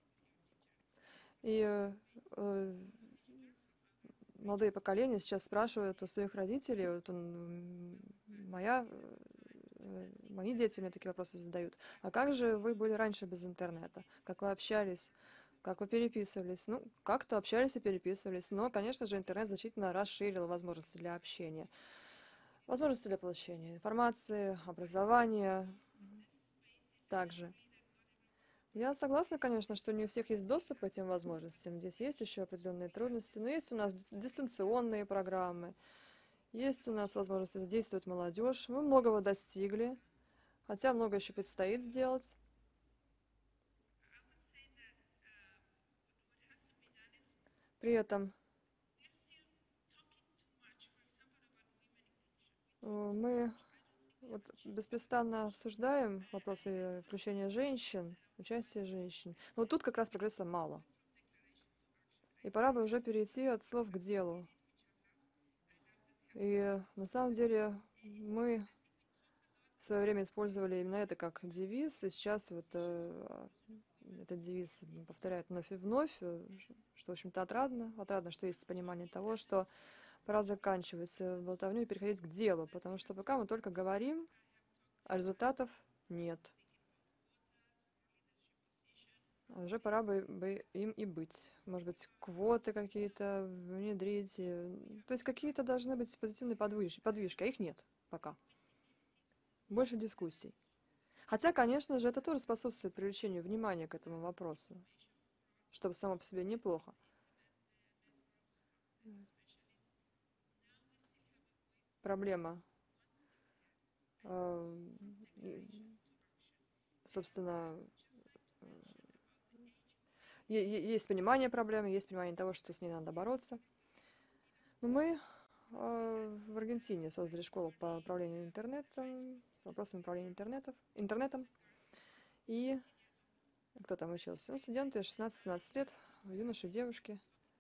И э, молодые поколения сейчас спрашивают у своих родителей, вот он, моя... Мои дети мне такие вопросы задают. А как же вы были раньше без интернета? Как вы общались? Как вы переписывались? Ну, как-то общались и переписывались. Но, конечно же, интернет значительно расширил возможности для общения. Возможности для получения информации, образования также. Я согласна, конечно, что не у всех есть доступ к этим возможностям. Здесь есть еще определенные трудности. Но есть у нас дистанционные программы. Есть у нас возможность задействовать молодежь. Мы многого достигли, хотя много еще предстоит сделать. При этом э, мы вот беспрестанно обсуждаем вопросы включения женщин, участия женщин. Но вот тут как раз прогресса мало. И пора бы уже перейти от слов к делу. И на самом деле мы в свое время использовали именно это как девиз, и сейчас вот э, этот девиз повторяют вновь и вновь, э, что, в общем-то, отрадно. Отрадно, что есть понимание того, что пора заканчивать э, болтовню и переходить к делу, потому что пока мы только говорим, а результатов нет. А уже пора бы, бы им и быть. Может быть, квоты какие-то внедрить. э, То есть какие-то должны быть позитивные подвиж- подвижки, а их нет пока. Больше дискуссий. Хотя, конечно же, это тоже способствует привлечению внимания к этому вопросу, что само по себе неплохо. Проблема, э, и, собственно, э, е- е- есть понимание проблемы, есть понимание того, что с ней надо бороться. Но мы э, в Аргентине создали школу по управлению интернетом, вопросам управления интернетов, интернетом. И кто там учился? Ну, студенты шестнадцать-семнадцать лет, юноши, девушки.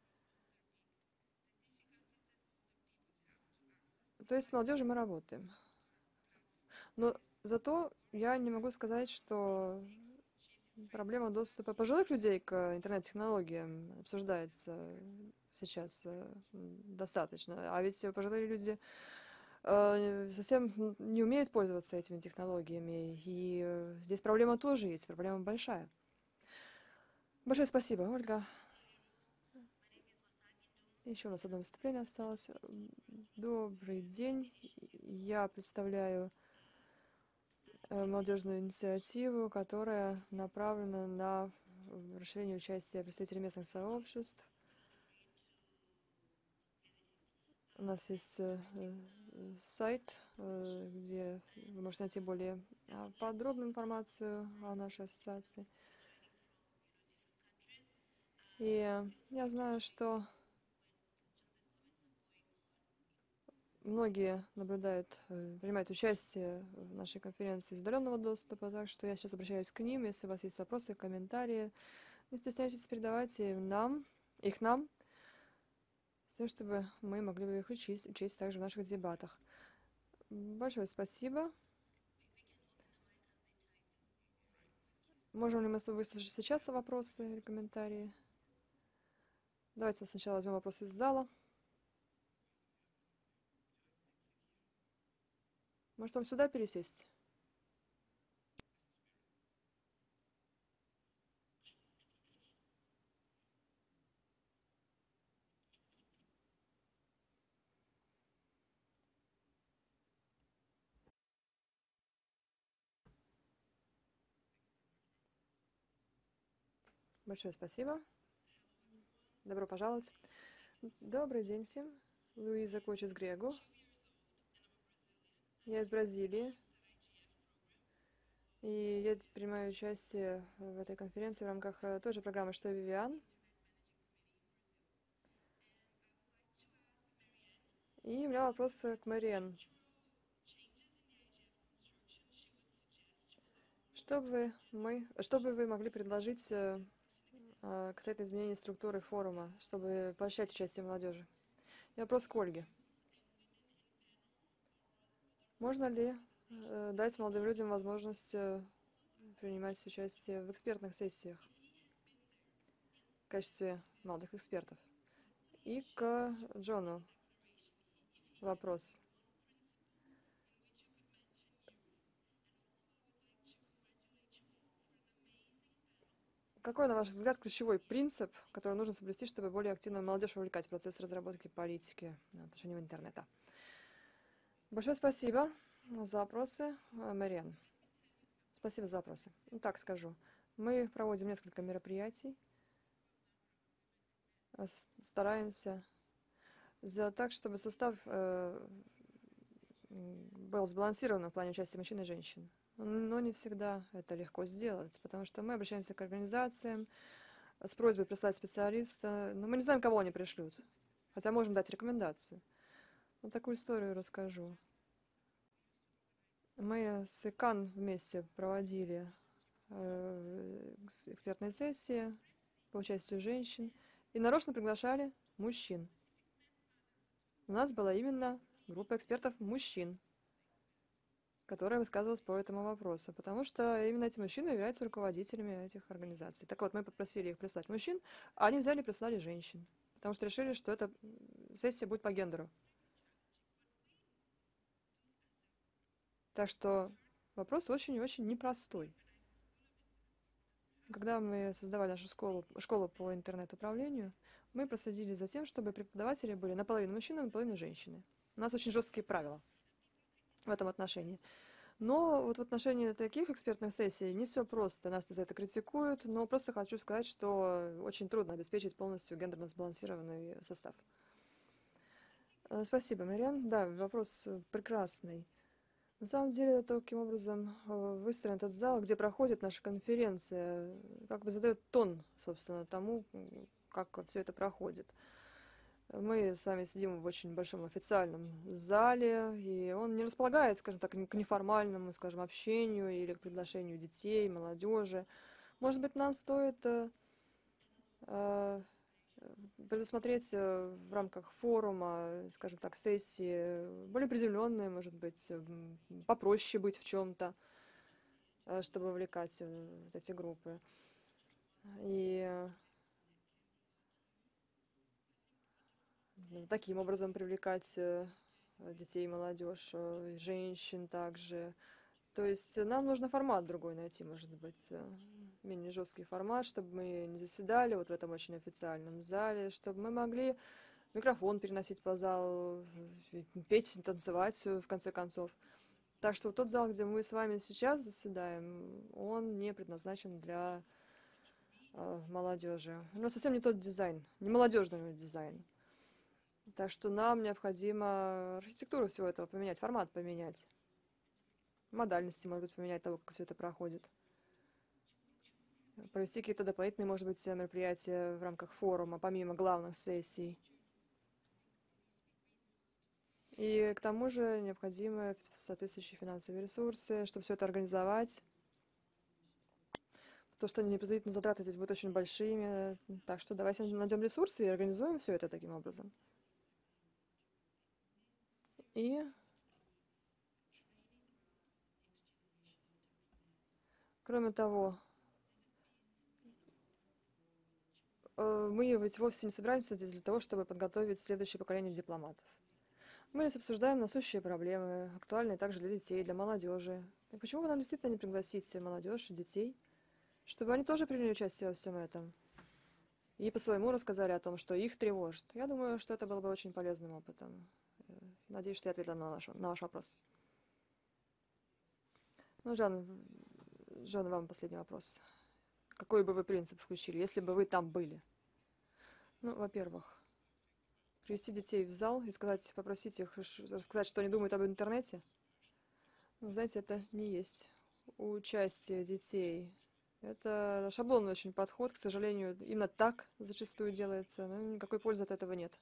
То есть с молодежью мы работаем. Но зато я не могу сказать, что проблема доступа пожилых людей к интернет-технологиям обсуждается сейчас э, м, достаточно. А ведь пожилые люди э, совсем не умеют пользоваться этими технологиями. И э, здесь проблема тоже есть, проблема большая. Большое спасибо, Ольга. Еще у нас одно выступление осталось. Добрый день. Я представляю э, молодежную инициативу, которая направлена на расширение участия представителей местных сообществ. У нас есть э, э, сайт, э, где вы можете найти более а, подробную информацию о нашей ассоциации. И э, я знаю, что многие наблюдают, э, принимают участие в нашей конференции из удаленного доступа, так что я сейчас обращаюсь к ним. Если у вас есть вопросы, комментарии, не стесняйтесь, передавайте нам, их нам, с тем, чтобы мы могли бы их учесть, учесть также в наших дебатах. Большое спасибо. Можем ли мы выслушать сейчас вопросы или комментарии? Давайте сначала возьмем вопросы из зала. Может, вам сюда пересесть? Большое спасибо. Добро пожаловать. Добрый день всем. Луиза Кочес Грегу. Я из Бразилии. И я принимаю участие в этой конференции в рамках э, той же программы, что и Вивиан. И у меня вопрос к Мариэн. Что бы мы, что бы вы могли предложить э, э, касательно изменения структуры форума, чтобы поощрять участие молодежи? И вопрос к Ольге. Можно ли э, дать молодым людям возможность э, принимать участие в экспертных сессиях в качестве молодых экспертов? И к Джону вопрос. Какой, на ваш взгляд, ключевой принцип, который нужно соблюсти, чтобы более активно молодежь вовлекать в процесс разработки политики в отношении интернета? Большое спасибо за вопросы, Мариэн. Спасибо за вопросы. Ну, так скажу. Мы проводим несколько мероприятий, стараемся сделать так, чтобы состав э, был сбалансированным в плане участия мужчин и женщин. Но не всегда это легко сделать, потому что мы обращаемся к организациям с просьбой прислать специалиста, но мы не знаем, кого они пришлют, хотя можем дать рекомендацию. Вот такую историю расскажу. Мы с ИКАН вместе проводили э, экспертные сессии по участию женщин и нарочно приглашали мужчин. У нас была именно группа экспертов мужчин, которая высказывалась по этому вопросу, потому что именно эти мужчины являются руководителями этих организаций. Так вот, мы попросили их прислать мужчин, а они взяли и прислали женщин, потому что решили, что эта сессия будет по гендеру. Так что вопрос очень-очень непростой. Когда мы создавали нашу школу, школу по интернет-управлению, мы проследили за тем, чтобы преподаватели были наполовину мужчины, наполовину женщины. У нас очень жесткие правила в этом отношении. Но вот в отношении таких экспертных сессий не все просто. Нас за это критикуют, но просто хочу сказать, что очень трудно обеспечить полностью гендерно сбалансированный состав. Спасибо, Мариан. Да, вопрос прекрасный. На самом деле, таким образом выстроен этот зал, где проходит наша конференция, как бы задает тон, собственно, тому, как все это проходит. Мы с вами сидим в очень большом официальном зале, и он не располагает, скажем так, к неформальному, скажем, общению или к приглашению детей, молодежи. Может быть, нам стоит предусмотреть в рамках форума, скажем так, сессии более приземленные, может быть, попроще быть в чем-то, чтобы вовлекать вот эти группы. И таким образом привлекать детей, молодежь, женщин также. То есть нам нужно формат другой найти, может быть, менее жесткий формат, чтобы мы не заседали вот в этом очень официальном зале, чтобы мы могли микрофон переносить по залу, петь, танцевать в конце концов. Так что тот зал, где мы с вами сейчас заседаем, он не предназначен для э, молодежи. У него совсем не тот дизайн, не молодежный у него дизайн. Так что нам необходимо архитектуру всего этого поменять, формат поменять. Модальности, может быть, поменять того, как все это проходит. Провести какие-то дополнительные, может быть, мероприятия в рамках форума, помимо главных сессий. И к тому же необходимы соответствующие финансовые ресурсы, чтобы все это организовать. Потому что непозволительные затраты здесь будут очень большими. Так что давайте найдем ресурсы и организуем все это таким образом. И кроме того, мы ведь вовсе не собираемся здесь для того, чтобы подготовить следующее поколение дипломатов. Мы здесь обсуждаем насущие проблемы, актуальные также для детей, для молодежи. И почему бы нам действительно не пригласить молодежь, детей, чтобы они тоже приняли участие во всем этом и по-своему рассказали о том, что их тревожит? Я думаю, что это было бы очень полезным опытом. Надеюсь, что я ответила на ваш, на ваш вопрос. Ну, Жан, Жан, вам последний вопрос. Какой бы вы принцип включили, если бы вы там были? Ну, во-первых, привести детей в зал и сказать, попросить их рассказать, что они думают об интернете. Ну, знаете, это не есть участие детей. Это шаблонный очень подход, к сожалению, именно так зачастую делается, но никакой пользы от этого нет.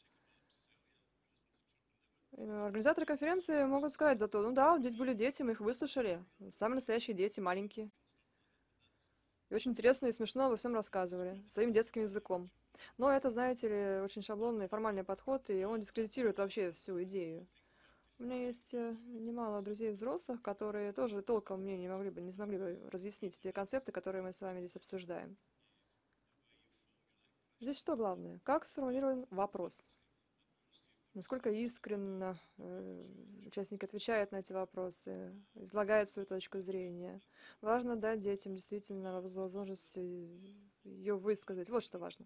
Организаторы конференции могут сказать зато, ну да, здесь были дети, мы их выслушали, самые настоящие дети, маленькие. И очень интересно и смешно обо всем рассказывали, своим детским языком. Но это, знаете ли, очень шаблонный, формальный подход, и он дискредитирует вообще всю идею. У меня есть немало друзей взрослых, которые тоже толком мне не могли бы, не смогли бы разъяснить те концепты, которые мы с вами здесь обсуждаем. Здесь что главное? Как сформулирован вопрос? Насколько искренне э, участник отвечает на эти вопросы, излагает свою точку зрения. Важно дать детям действительно возможность ее высказать. Вот что важно.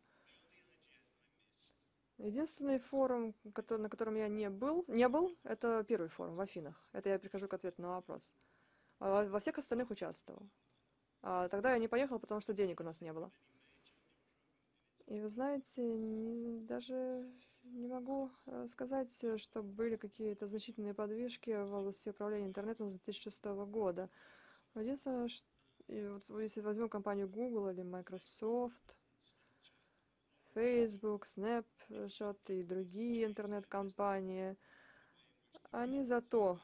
Единственный форум, который, на котором я не был, не был, это первый форум в Афинах. Это я прихожу к ответу на вопрос. А во всех остальных участвовал. А тогда я не поехал, потому что денег у нас не было. И вы знаете, не, даже не могу сказать, что были какие-то значительные подвижки в области управления интернетом с две тысячи шестого года. Единственное, что, и вот если возьмем компанию Google или Microsoft, Facebook, Snapchat и другие интернет-компании, они зато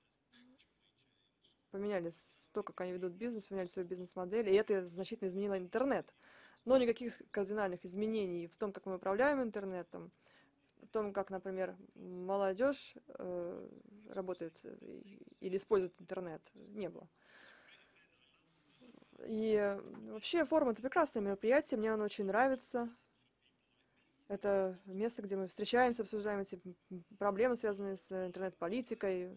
поменялись, то, как они ведут бизнес, поменяли свою бизнес-модель, и это значительно изменило интернет. Но никаких кардинальных изменений в том, как мы управляем интернетом, в том, как, например, молодежь э, работает или использует интернет, не было. И вообще форум — это прекрасное мероприятие, мне оно очень нравится. Это место, где мы встречаемся, обсуждаем эти проблемы, связанные с интернет-политикой.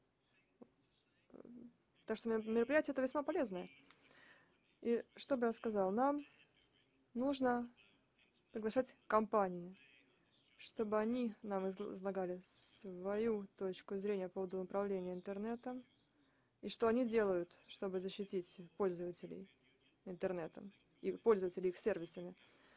Так что мероприятие это весьма полезное. И что бы я сказал, нам нужно приглашать компании, чтобы они нам излагали свою точку зрения по поводу управления интернетом и что они делают, чтобы защитить пользователей интернетом и пользователей их сервисами.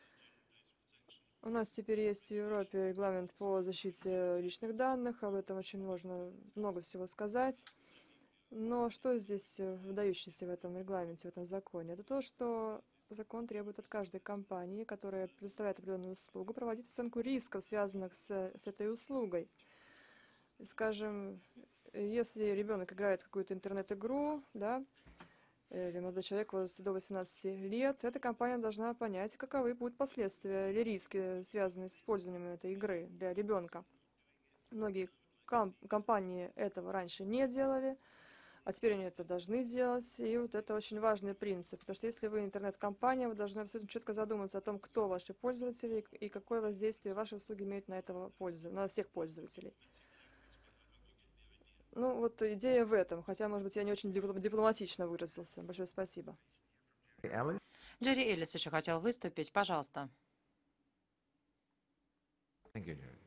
У нас теперь есть в Европе регламент по защите личных данных, об этом очень можно много всего сказать. Но что здесь выдающееся в этом регламенте, в этом законе? Это то, что закон требует от каждой компании, которая предоставляет определенную услугу, проводить оценку рисков, связанных с, с этой услугой. Скажем, если ребенок играет в какую-то интернет-игру, да, или молодой человек возраста до восемнадцати лет, эта компания должна понять, каковы будут последствия или риски, связанные с использованием этой игры для ребенка. Многие комп компании этого раньше не делали, а теперь они это должны делать, и вот это очень важный принцип, потому что если вы интернет-компания, вы должны абсолютно четко задуматься о том, кто ваши пользователи и какое воздействие ваши услуги имеют на этого пользователя, на всех пользователей. Ну, вот идея в этом, хотя, может быть, я не очень дипломатично выразился. Большое спасибо. Джерри Эллис еще хотел выступить. Пожалуйста. Thank you, Jerry.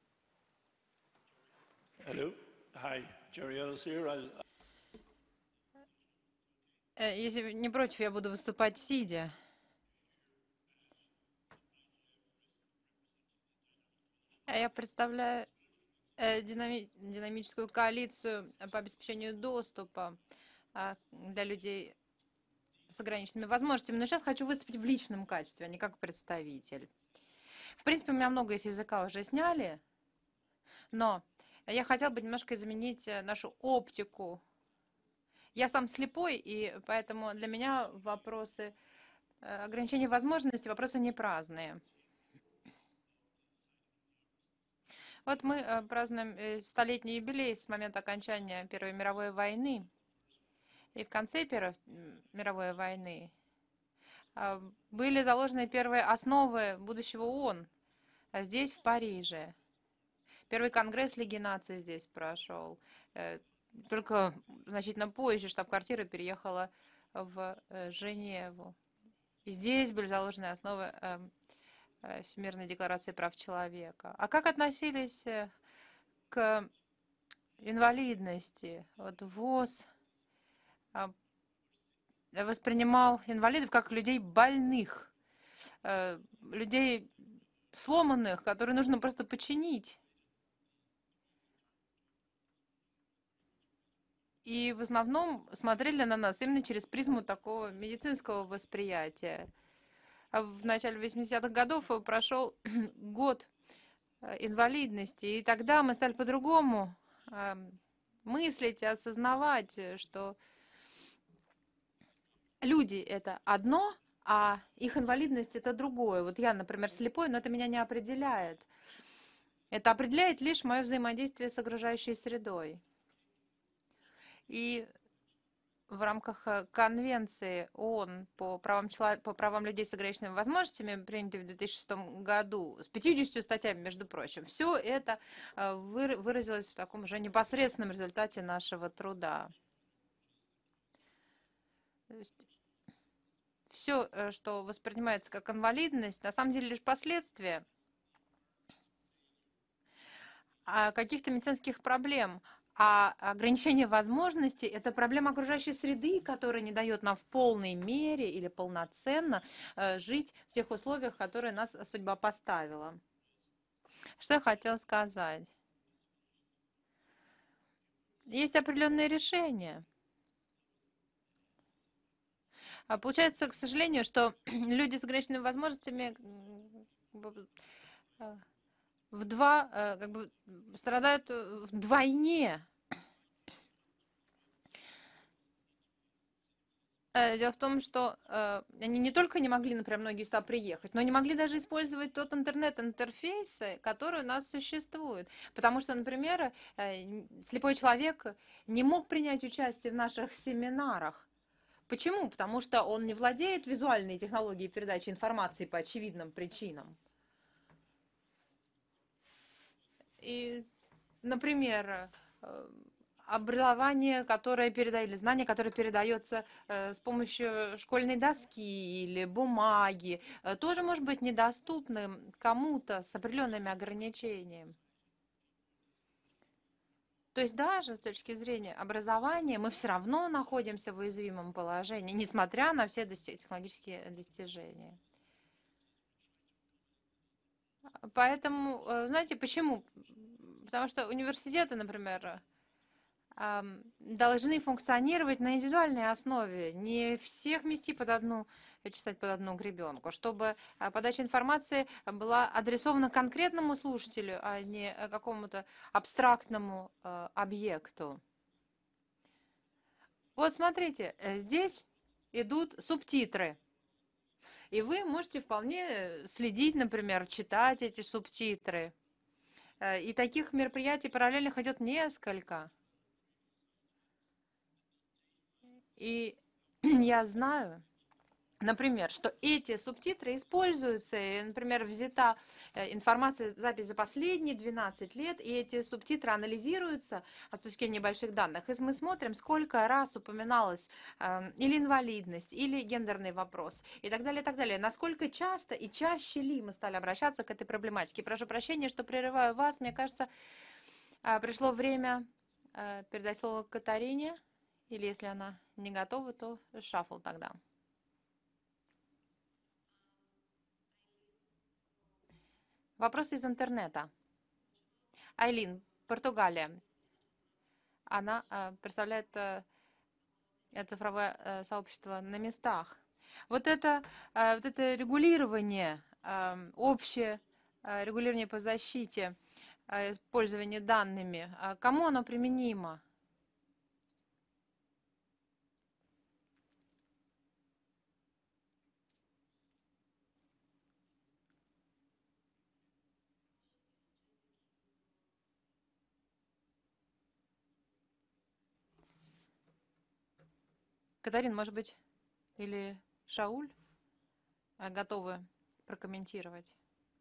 Hello. Hi, Jerry Ellis here. I'll... Если не против, я буду выступать сидя. Я представляю динами динамическую коалицию по обеспечению доступа для людей с ограниченными возможностями. Но сейчас хочу выступить в личном качестве, а не как представитель. В принципе, у меня много из языка уже сняли, но я хотела бы немножко изменить нашу оптику. Я сам слепой, и поэтому для меня вопросы ограничения возможностей, вопросы не праздные. Вот мы празднуем столетний юбилей с момента окончания Первой мировой войны. И в конце Первой мировой войны были заложены первые основы будущего ООН здесь, в Париже. Первый конгресс Лиги наций здесь прошел. Только значительно позже штаб-квартира переехала в Женеву. И здесь были заложены основы Всемирной декларации прав человека. А как относились к инвалидности? Вот ВОЗ воспринимал инвалидов как людей больных, людей сломанных, которые нужно просто починить. И в основном смотрели на нас именно через призму такого медицинского восприятия. В начале восьмидесятых годов прошел год инвалидности, и тогда мы стали по-другому мыслить, осознавать, что люди — это одно, а их инвалидность — это другое. Вот я, например, слепой, но это меня не определяет. Это определяет лишь мое взаимодействие с окружающей средой. И в рамках Конвенции ООН по правам, человека, по правам людей с ограниченными возможностями, принятой в две тысячи шестом году, с пятьюдесятью статьями, между прочим, все это выразилось в таком же непосредственном результате нашего труда. Все, что воспринимается как инвалидность, на самом деле лишь последствия каких-то медицинских проблем. А ограничение возможностей — это проблема окружающей среды, которая не дает нам в полной мере или полноценно жить в тех условиях, в которые нас судьба поставила. Что я хотела сказать? Есть определенные решения. Получается, к сожалению, что люди с ограниченными возможностями бы, э, в два, э, как бы страдают э, вдвойне. Э, Дело в том, что э, они не только не могли, например, многие сюда приехать, но не могли даже использовать тот интернет-интерфейс, э, который у нас существует. Потому что, например, э, н- слепой человек не мог принять участие в наших семинарах. Почему? Потому что он не владеет визуальной технологией передачи информации по очевидным причинам. И, например, э, образование, которое передает, или знание, которое передается э, с помощью школьной доски или бумаги, э, тоже может быть недоступным кому-то с определенными ограничениями. То есть даже с точки зрения образования мы все равно находимся в уязвимом положении, несмотря на все дости- технологические достижения. Поэтому, э, знаете, почему? Потому что университеты, например, ам, должны функционировать на индивидуальной основе, не всех мести под одну, э, чесать под одну гребенку, чтобы а, подача информации была адресована конкретному слушателю, а не э, какому-то абстрактному э, объекту. Вот смотрите, э, здесь идут субтитры. И вы можете вполне следить, например, читать эти субтитры. Э, И таких мероприятий параллельных идет несколько. И я знаю, например, что эти субтитры используются, и, например, взята э, информация, запись за последние двенадцать лет, и эти субтитры анализируются а с точки зрения больших данных. И мы смотрим, сколько раз упоминалась э, или инвалидность, или гендерный вопрос, и так далее, и так далее. Насколько часто и чаще ли мы стали обращаться к этой проблематике. Прошу прощения, что прерываю вас. Мне кажется, э, пришло время э, передать слово Катарине, или если она не готова, то шафл тогда. Вопрос из интернета. Айлин, Португалия. Она э, представляет э, цифровое э, сообщество на местах. Вот это, э, вот это регулирование, э, общее э, регулирование по защите, э, использования данными, э, кому оно применимо? Катарин, может быть, или Шауль э, готовы прокомментировать?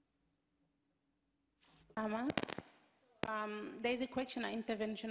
Ama, um, there is a question or intervention.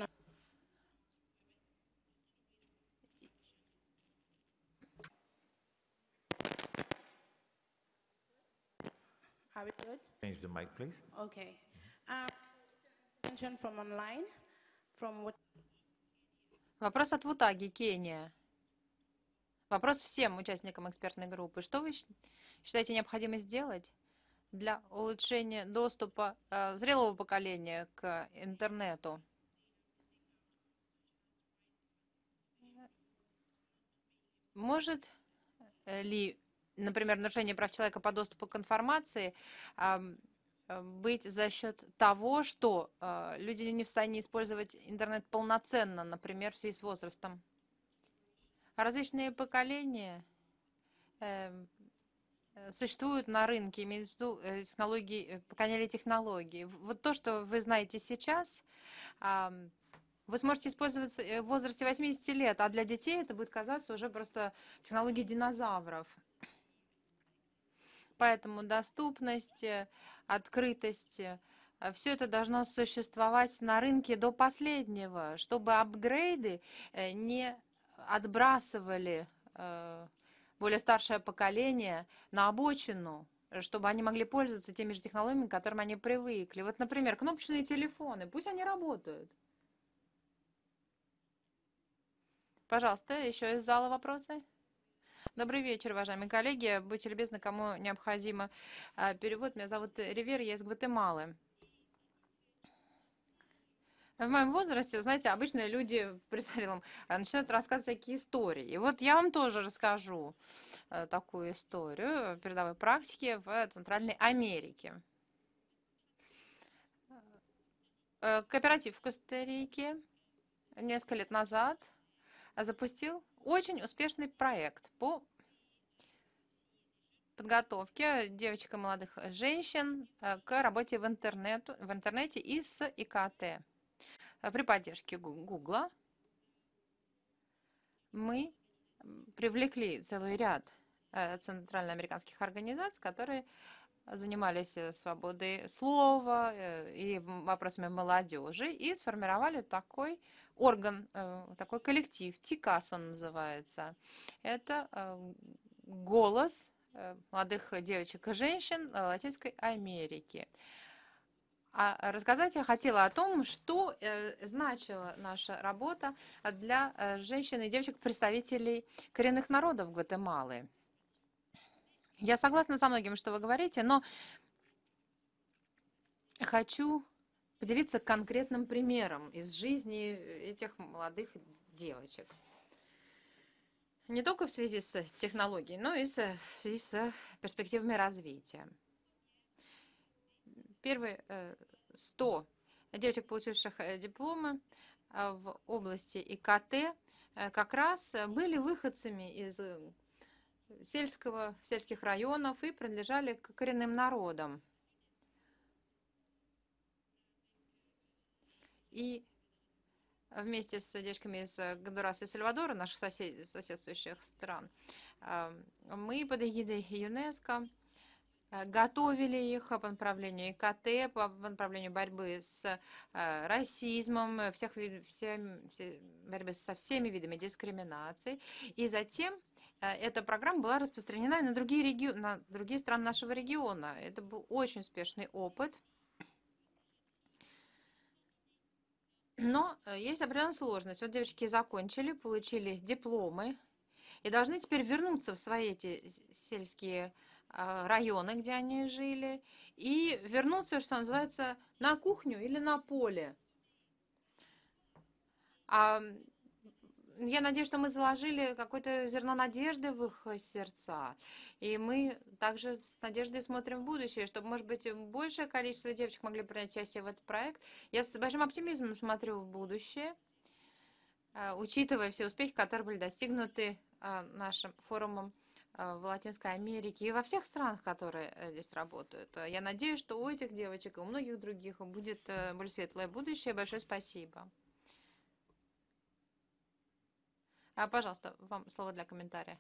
Are we good? Change the mic, please. Okay. Um, intervention from online, from what? Вопрос от Вутаги, Кения. Вопрос всем участникам экспертной группы. Что вы щ- считаете необходимо сделать для улучшения доступа э, зрелого поколения к интернету? Может э, ли, например, нарушение прав человека по доступу к информации ам, э, быть за счет того, что э, люди не в состоянии использовать интернет полноценно, например, в связи с возрастом? Различные поколения эм, э, существуют на рынке, имеется в виду э, технологии, э, поколение технологий. В- Вот то, что вы знаете сейчас, ам, вы сможете использовать э, в возрасте восьмидесяти лет, а для детей это будет казаться уже просто технологией динозавров. Поэтому доступность, э, открытость, все это должно существовать на рынке до последнего, чтобы апгрейды э, не отбрасывали э, более старшее поколение на обочину, э, чтобы они могли пользоваться теми же технологиями, к которым они привыкли. Вот, например, кнопочные телефоны, пусть они работают. Пожалуйста, еще из зала вопросы? Добрый вечер, уважаемые коллеги. Будьте любезны, кому необходимо э, перевод. Меня зовут Ривер, я из Гватемалы. В моем возрасте, вы знаете, обычно люди в престарелом э, начинают рассказывать всякие истории. И вот я вам тоже расскажу э, такую историю передовой практики в Центральной Америке. Э, Кооператив в Коста-Рике несколько лет назад запустил очень успешный проект по подготовке девочек и молодых женщин э, к работе в, интернету, в интернете и с И К Т. Э, При поддержке Гу- Гугла мы м, привлекли целый ряд э, центральноамериканских организаций, которые занимались э, свободой слова э, и м- вопросами молодежи, и сформировали такой орган, э, такой коллектив, ТИКАС он называется. Это э, голос э, молодых девочек и женщин э, Латинской Америки. А рассказать я хотела о том, что э, значила наша работа для э, женщин и девочек-представителей коренных народов Гватемалы. Я согласна со многим, что вы говорите, но хочу поделиться конкретным примером из жизни этих молодых девочек. Не только в связи с технологией, но и с- в связи с перспективами развития. Первые э, сто девочек, получивших э, дипломы э, в области И К Т, э, как раз э, были выходцами из э, сельского, сельских районов и принадлежали к коренным народам. И вместе с девочками из э, Гондураса и Сальвадора, наших сосед- соседствующих стран, э, мы под эгидой ЮНЕСКО э, готовили их по направлению И К Т, по по направлению борьбы с э, расизмом, э, всех, вид- всем- все- борьбы со всеми видами дискриминации. И затем э, эта программа была распространена и на другие, реги- на другие страны нашего региона. Это был очень успешный опыт. Но э, есть определенная сложность. Вот девочки закончили, получили дипломы и должны теперь вернуться в свои эти с- сельские а, районы, где они жили, и вернуться, что называется, на кухню или на поле. А, м, я надеюсь, что мы заложили какое-то зерно надежды в их э, сердца. И мы также с надеждой смотрим в будущее, чтобы, может быть, большее количество девочек могли принять участие в этот проект. Я с большим оптимизмом смотрю в будущее, а, учитывая все успехи, которые были достигнуты а, нашим форумом а, в Латинской Америке и во всех странах, которые э, здесь работают. Э, Я надеюсь, что у этих девочек и у многих других будет э, более светлое будущее. Большое спасибо. А, Пожалуйста, вам слово для комментария.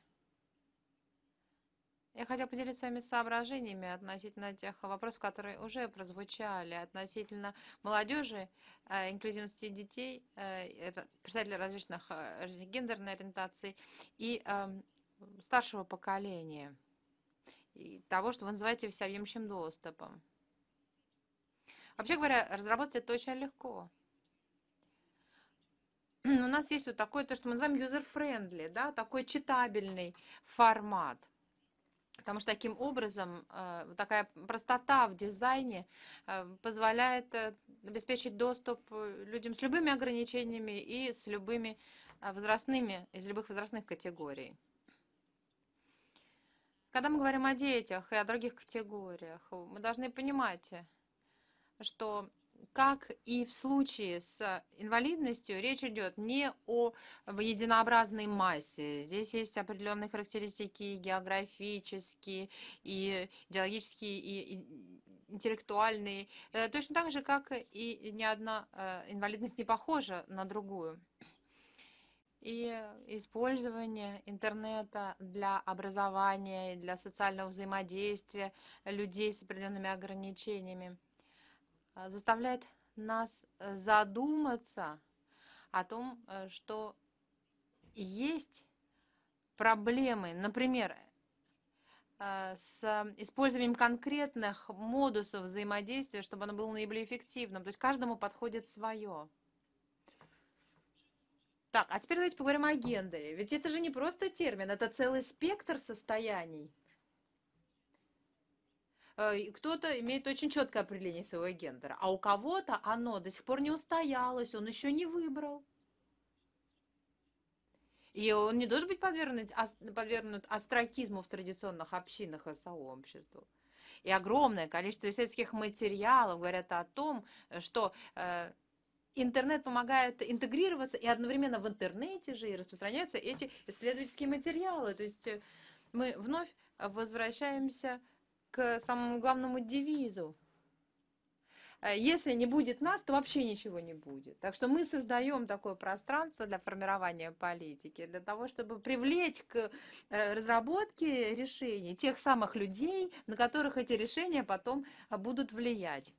Я хотела поделиться с вами соображениями относительно тех вопросов, которые уже прозвучали, относительно молодежи, э, инклюзивности детей, э, это представители различных э, различных гендерной ориентаций и эм, старшего поколения, и того, что вы называете всеобъемлющим доступом. Вообще говоря, разработать это очень легко. У нас есть вот такой, то, что мы называем user-friendly, да, такой читабельный формат. Потому что таким образом э, вот такая простота в дизайне э, позволяет э, обеспечить доступ э, людям с любыми ограничениями и с любыми э, возрастными, из любых возрастных категорий. Когда мы говорим о детях и о других категориях, мы должны понимать, э, что, как и в случае с инвалидностью, речь идет не о единообразной массе. Здесь есть определенные характеристики и географические, и идеологические, и и интеллектуальные. Э, Точно так же, как и ни одна э, инвалидность не похожа на другую. И использование интернета для образования, и для социального взаимодействия людей с определенными ограничениями а, заставляет нас э, задуматься о том, э, что есть проблемы, например, э, с использованием конкретных модусов взаимодействия, чтобы оно было наиболее эффективным. То есть каждому подходит свое. Так, а теперь давайте поговорим о гендере. Ведь это же не просто термин, это целый спектр состояний. э, и кто-то имеет очень четкое определение своего гендера, а у кого-то оно до сих пор не устоялось, он еще не выбрал. И он не должен быть подвергнут, ас- подвергнут остракизму в традиционных общинах и сообществах. И огромное количество исследовательских материалов говорят о том, что э, интернет помогает интегрироваться, и одновременно в интернете же и распространяются эти исследовательские материалы. То есть э, мы вновь возвращаемся к самому главному девизу. Э, Если не будет нас, то вообще ничего не будет. Так что мы создаем такое пространство для формирования политики, для того, чтобы привлечь к э, разработке решений тех самых людей, на которых эти решения потом а, будут влиять.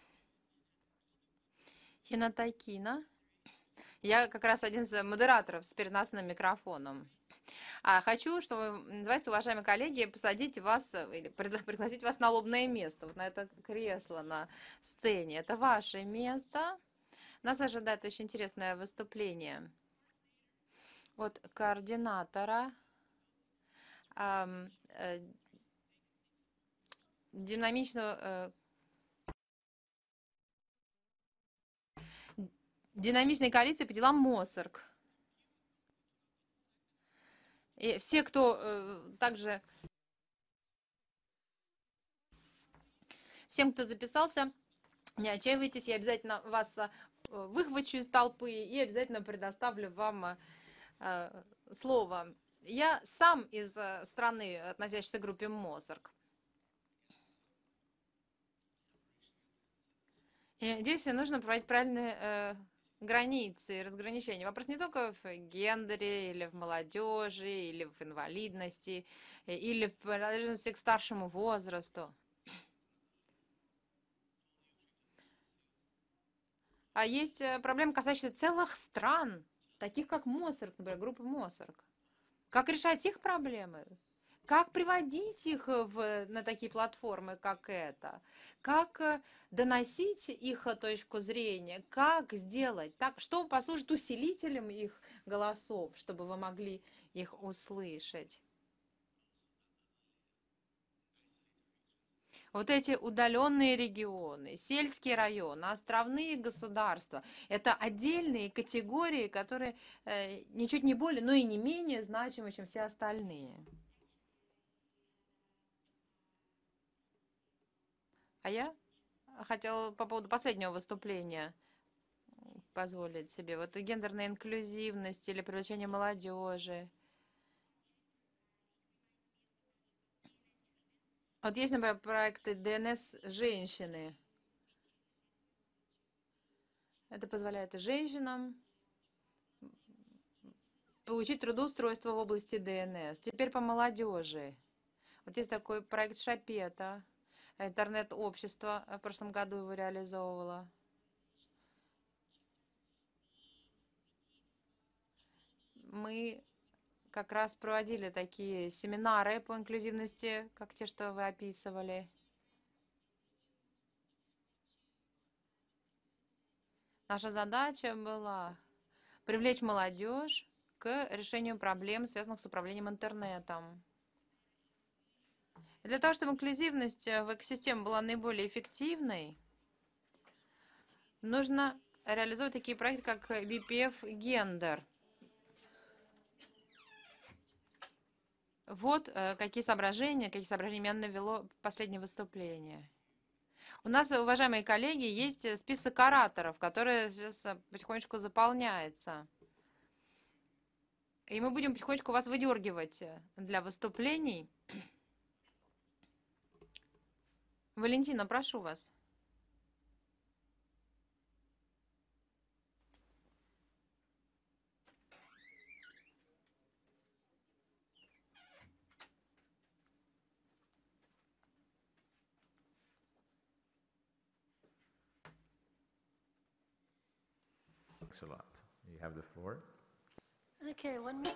Хинатакина. Я как раз один из модераторов с переносным микрофоном. А хочу, чтобы, называйте, уважаемые коллеги, посадить вас э, или пригла- пригласить вас на лобное место, вот на это кресло на сцене. Это ваше место. Нас ожидает очень интересное выступление от координатора ам, э, динамичного э, динамичной коалиции по делам МОСОРГ. И все, кто э, также, всем, кто записался, не отчаивайтесь, я обязательно вас э, выхвачу из толпы и обязательно предоставлю вам э, слово. Я сам из э, страны, относящейся к группе МОСОРГ. И здесь нужно проводить правильные э, границы и разграничения. Вопрос не только в гендере, или в молодежи, или в инвалидности, э, или в принадлежности к старшему возрасту. А есть э, проблемы, касающиеся целых стран, таких как МОСОРГ, например, группа МОСОРГ. Как решать их проблемы? Как приводить их в, на такие платформы, как это? Как э, доносить их э, точку зрения? Как сделать так, что послужит усилителем их голосов, чтобы вы могли их услышать? Вот эти удаленные регионы, сельские районы, островные государства – это отдельные категории, которые э, ничуть не более, но и не менее значимы, чем все остальные. А я хотела по поводу последнего выступления позволить себе. Вот гендерная инклюзивность или привлечение молодежи. Вот есть, например, проекты ДНС женщины. Это позволяет женщинам получить трудоустройство в области ДНС. Теперь по молодежи. Вот есть такой проект Шапета. Интернет-общество в прошлом году его реализовывало. Мы как раз проводили такие семинары по инклюзивности, как те, что вы описывали. Наша задача была привлечь молодежь к решению проблем, связанных с управлением интернетом. И для того, чтобы инклюзивность в экосистеме была наиболее эффективной, нужно реализовать такие проекты, как би пи эф Гендер. Вот э, какие соображения, какие соображения меня навело последнее выступление. У нас, уважаемые коллеги, есть список ораторов, который сейчас потихонечку заполняется. И мы будем потихонечку вас выдергивать для выступлений. Валентина, прошу вас. Thanks a lot. You have the floor. Okay, one minute.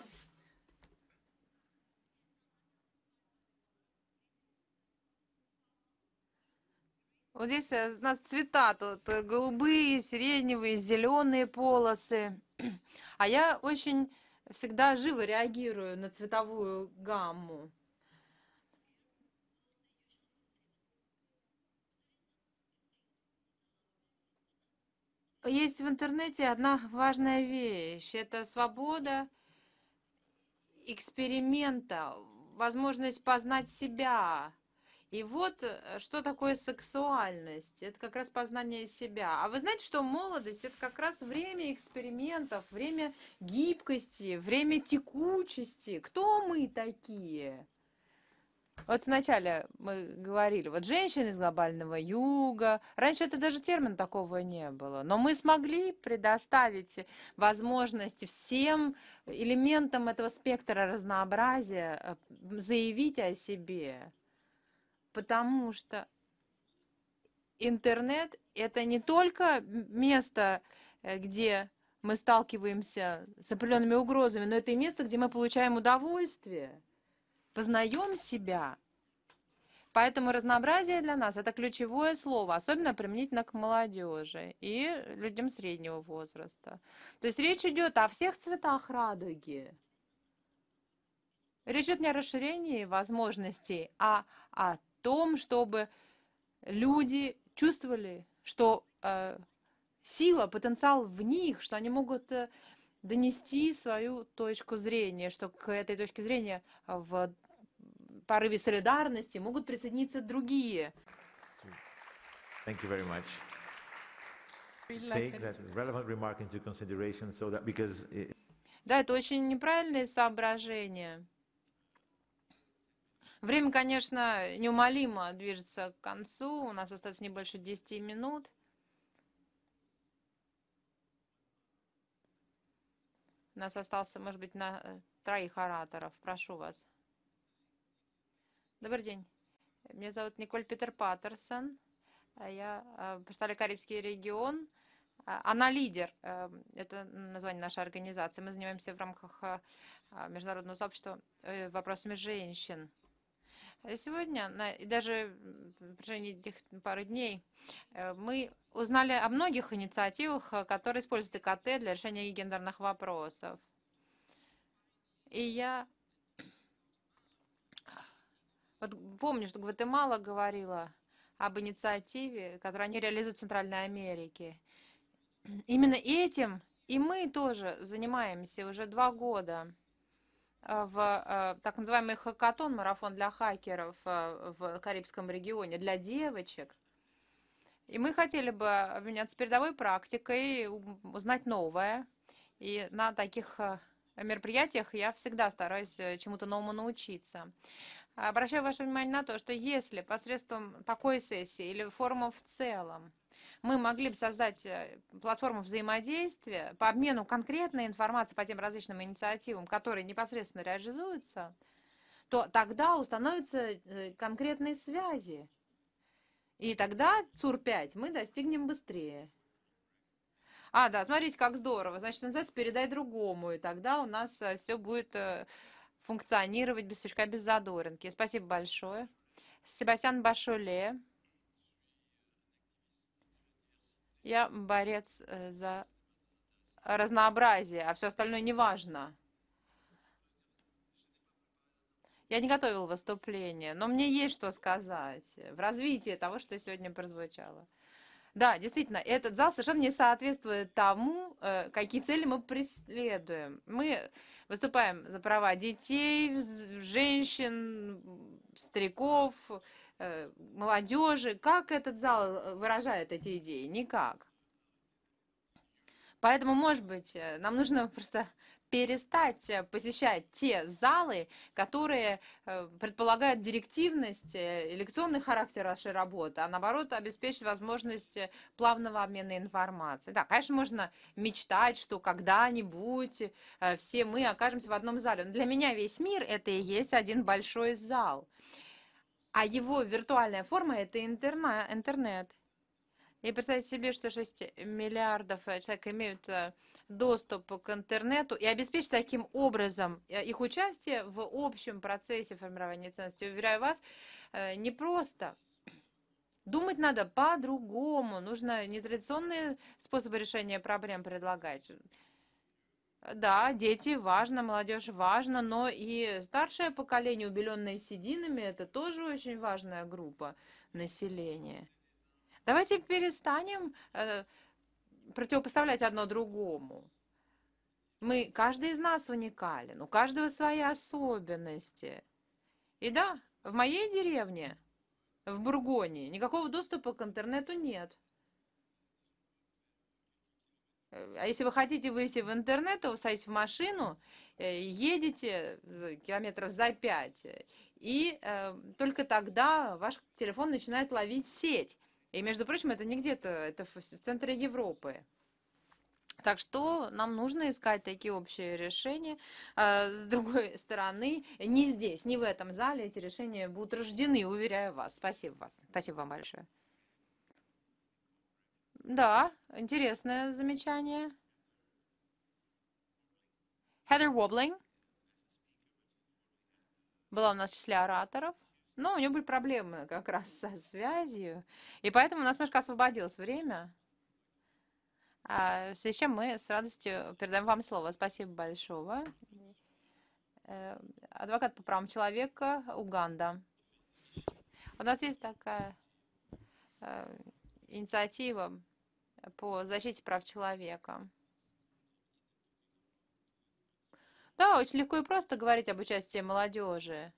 Вот здесь э, у нас цвета тут э, голубые, сиреневые, зеленые полосы. А я очень всегда живо реагирую на цветовую гамму. есть в интернете одна важная вещь. Это свобода эксперимента, возможность познать себя. И вот э, что такое сексуальность. Это как раз познание себя. А вы знаете, что молодость — это как раз время экспериментов, время гибкости, время текучести. Кто мы такие? Вот вначале мы говорили, вот женщины из глобального юга. Раньше это даже термина такого не было. Но мы смогли предоставить возможности всем элементам этого спектра разнообразия э, заявить о себе. Потому что интернет — это не только место, э, где мы сталкиваемся с определенными угрозами, но это и место, где мы получаем удовольствие, познаем себя. Поэтому разнообразие для нас — это ключевое слово, особенно применительно к молодежи и людям среднего возраста. То есть речь идет о всех цветах радуги. Речь идет не о расширении возможностей, а о том, чтобы люди чувствовали, что э, сила, потенциал в них, что они могут э, донести свою точку зрения, что к этой точке зрения в порыве солидарности могут присоединиться другие. Thank you very much. Take that relevant remark into consideration so that because it, Да, это очень неправильные соображения. Время, конечно, неумолимо движется к концу. У нас остается не больше десяти минут. У нас остался, может быть, на э, троих ораторов. Прошу вас. Добрый день. Меня зовут Николь Питер Паттерсон. А Я э, представляю Карибский регион. А, Она лидер. э, Это название нашей организации. Мы занимаемся в рамках э, а, международного сообщества э, вопросами женщин. А Сегодня, на- и даже в протяжении этих пары дней, э, мы узнали о многих инициативах, э, которые используют И К Т для решения гендерных вопросов. И я вот помню, что Гватемала говорила об инициативе, которую они реализуют в Центральной Америке. Именно этим и мы тоже занимаемся уже два года э, в э, так называемый хакатон, марафон для хакеров э, в Карибском регионе для девочек. И мы хотели бы обменяться передовой практикой, у- узнать новое. И на таких э, мероприятиях я всегда стараюсь э, чему-то новому научиться. Обращаю ваше внимание на то, что если посредством такой сессии или форума в целом мы могли бы создать э, платформу взаимодействия по обмену конкретной информацией по тем различным инициативам, которые непосредственно реализуются, то тогда установятся э, конкретные связи. И тогда ЦУР пять мы достигнем быстрее. А, да, смотрите, как здорово. Значит, называется «Передай другому». И тогда у нас все будет э, функционировать без сучка, без задоринки. Спасибо большое. Себастьян Башоле. Я борец э, за разнообразие, а все остальное не важно. Я не готовил выступление, но мне есть что сказать в развитии того, что сегодня прозвучало. Да, действительно, этот зал совершенно не соответствует тому, э, какие цели мы преследуем. Мы выступаем за права детей, з- женщин, стариков, э, молодежи. Как этот зал э, выражает эти идеи? Никак. Поэтому, может быть, э, нам нужно просто перестать э, посещать те залы, которые э, предполагают директивность, э, и лекционный характер нашей работы, а наоборот обеспечить возможность э, плавного обмена информацией. Да, конечно, можно мечтать, что когда-нибудь э, все мы окажемся в одном зале. Но для меня весь мир — это и есть один большой зал. А его виртуальная форма — это интерна- интернет. И представьте себе, что шесть миллиардов э, человек имеют э, доступ к интернету, и обеспечить таким образом э, их участие в общем процессе формирования ценностей. Уверяю вас, э, непросто. Думать надо по-другому. Нужно нетрадиционные способы решения проблем предлагать. Да, дети важно, молодежь важно, но и старшее поколение, убеленное сединами, это тоже очень важная группа населения. Давайте перестанем э, противопоставлять одно другому. Мы, каждый из нас уникален, у каждого свои особенности. И да, в моей деревне, в Бургонии, никакого доступа к интернету нет. А если вы хотите выйти в интернет, то вы садитесь в машину, едете километров за пять, и э, только тогда ваш телефон начинает ловить сеть. И, между прочим, это не где-то, это в центре Европы. Так что нам нужно искать такие общие решения. А, с другой стороны, не здесь, не в этом зале эти решения будут рождены, уверяю вас. Спасибо вас. Спасибо вам большое. Да, интересное замечание. Heather Wobbling была у нас в числе ораторов, но у нее были проблемы как раз со связью, и поэтому у нас немножко освободилось время. А, в связи с чем мы с радостью передаем вам слово. Спасибо большое. Э, Адвокат по правам человека, Уганда. У нас есть такая э, инициатива по защите прав человека. Да, очень легко и просто говорить об участии молодежи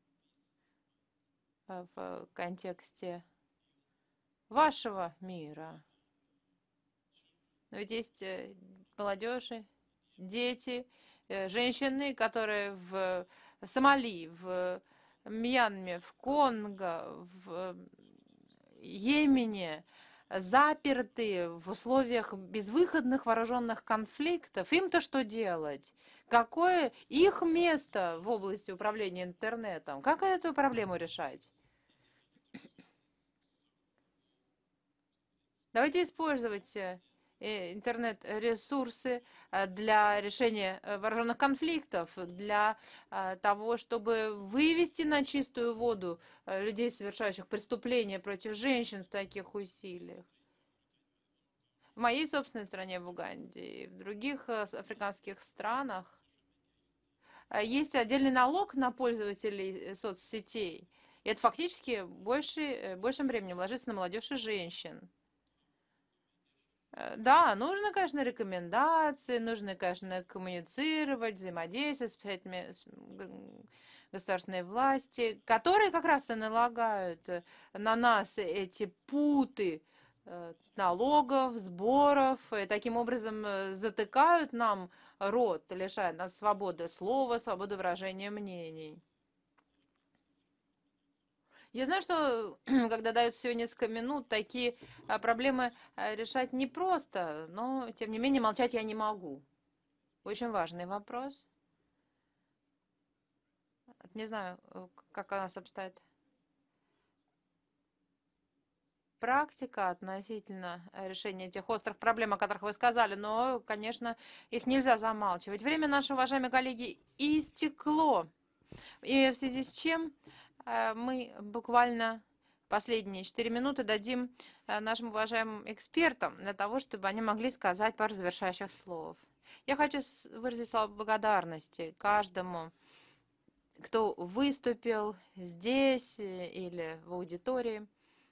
в контексте вашего мира. Но ведь есть молодежь, дети, женщины, которые в Сомали, в Мьянме, в Конго, в Йемене заперты в условиях безвыходных вооруженных конфликтов. Им-то что делать? Какое их место в области управления интернетом? Как эту проблему решать? Давайте использовать интернет-ресурсы для решения вооруженных конфликтов, для того, чтобы вывести на чистую воду людей, совершающих преступления против женщин в таких усилиях. В моей собственной стране, в Уганде, и в других африканских странах есть отдельный налог на пользователей соцсетей. И это фактически больше, большим временем ложится на молодежь и женщин. Да, нужно, конечно, рекомендации, нужно, конечно, коммуницировать, взаимодействовать с представителями государственной власти, которые как раз и налагают на нас эти путы налогов, сборов, и таким образом затыкают нам рот, лишают нас свободы слова, свободы выражения мнений. Я знаю, что когда дается всего несколько минут, такие проблемы решать непросто, но, тем не менее, молчать я не могу. Очень важный вопрос. Не знаю, как у нас обстоит практика относительно решения тех острых проблем, о которых вы сказали, но, конечно, их нельзя замалчивать. Время наши, уважаемые коллеги, истекло. И в связи с чем мы буквально последние четыре минуты дадим нашим уважаемым экспертам для того, чтобы они могли сказать пару завершающих слов. Я хочу выразить слова благодарности каждому, кто выступил здесь или в аудитории.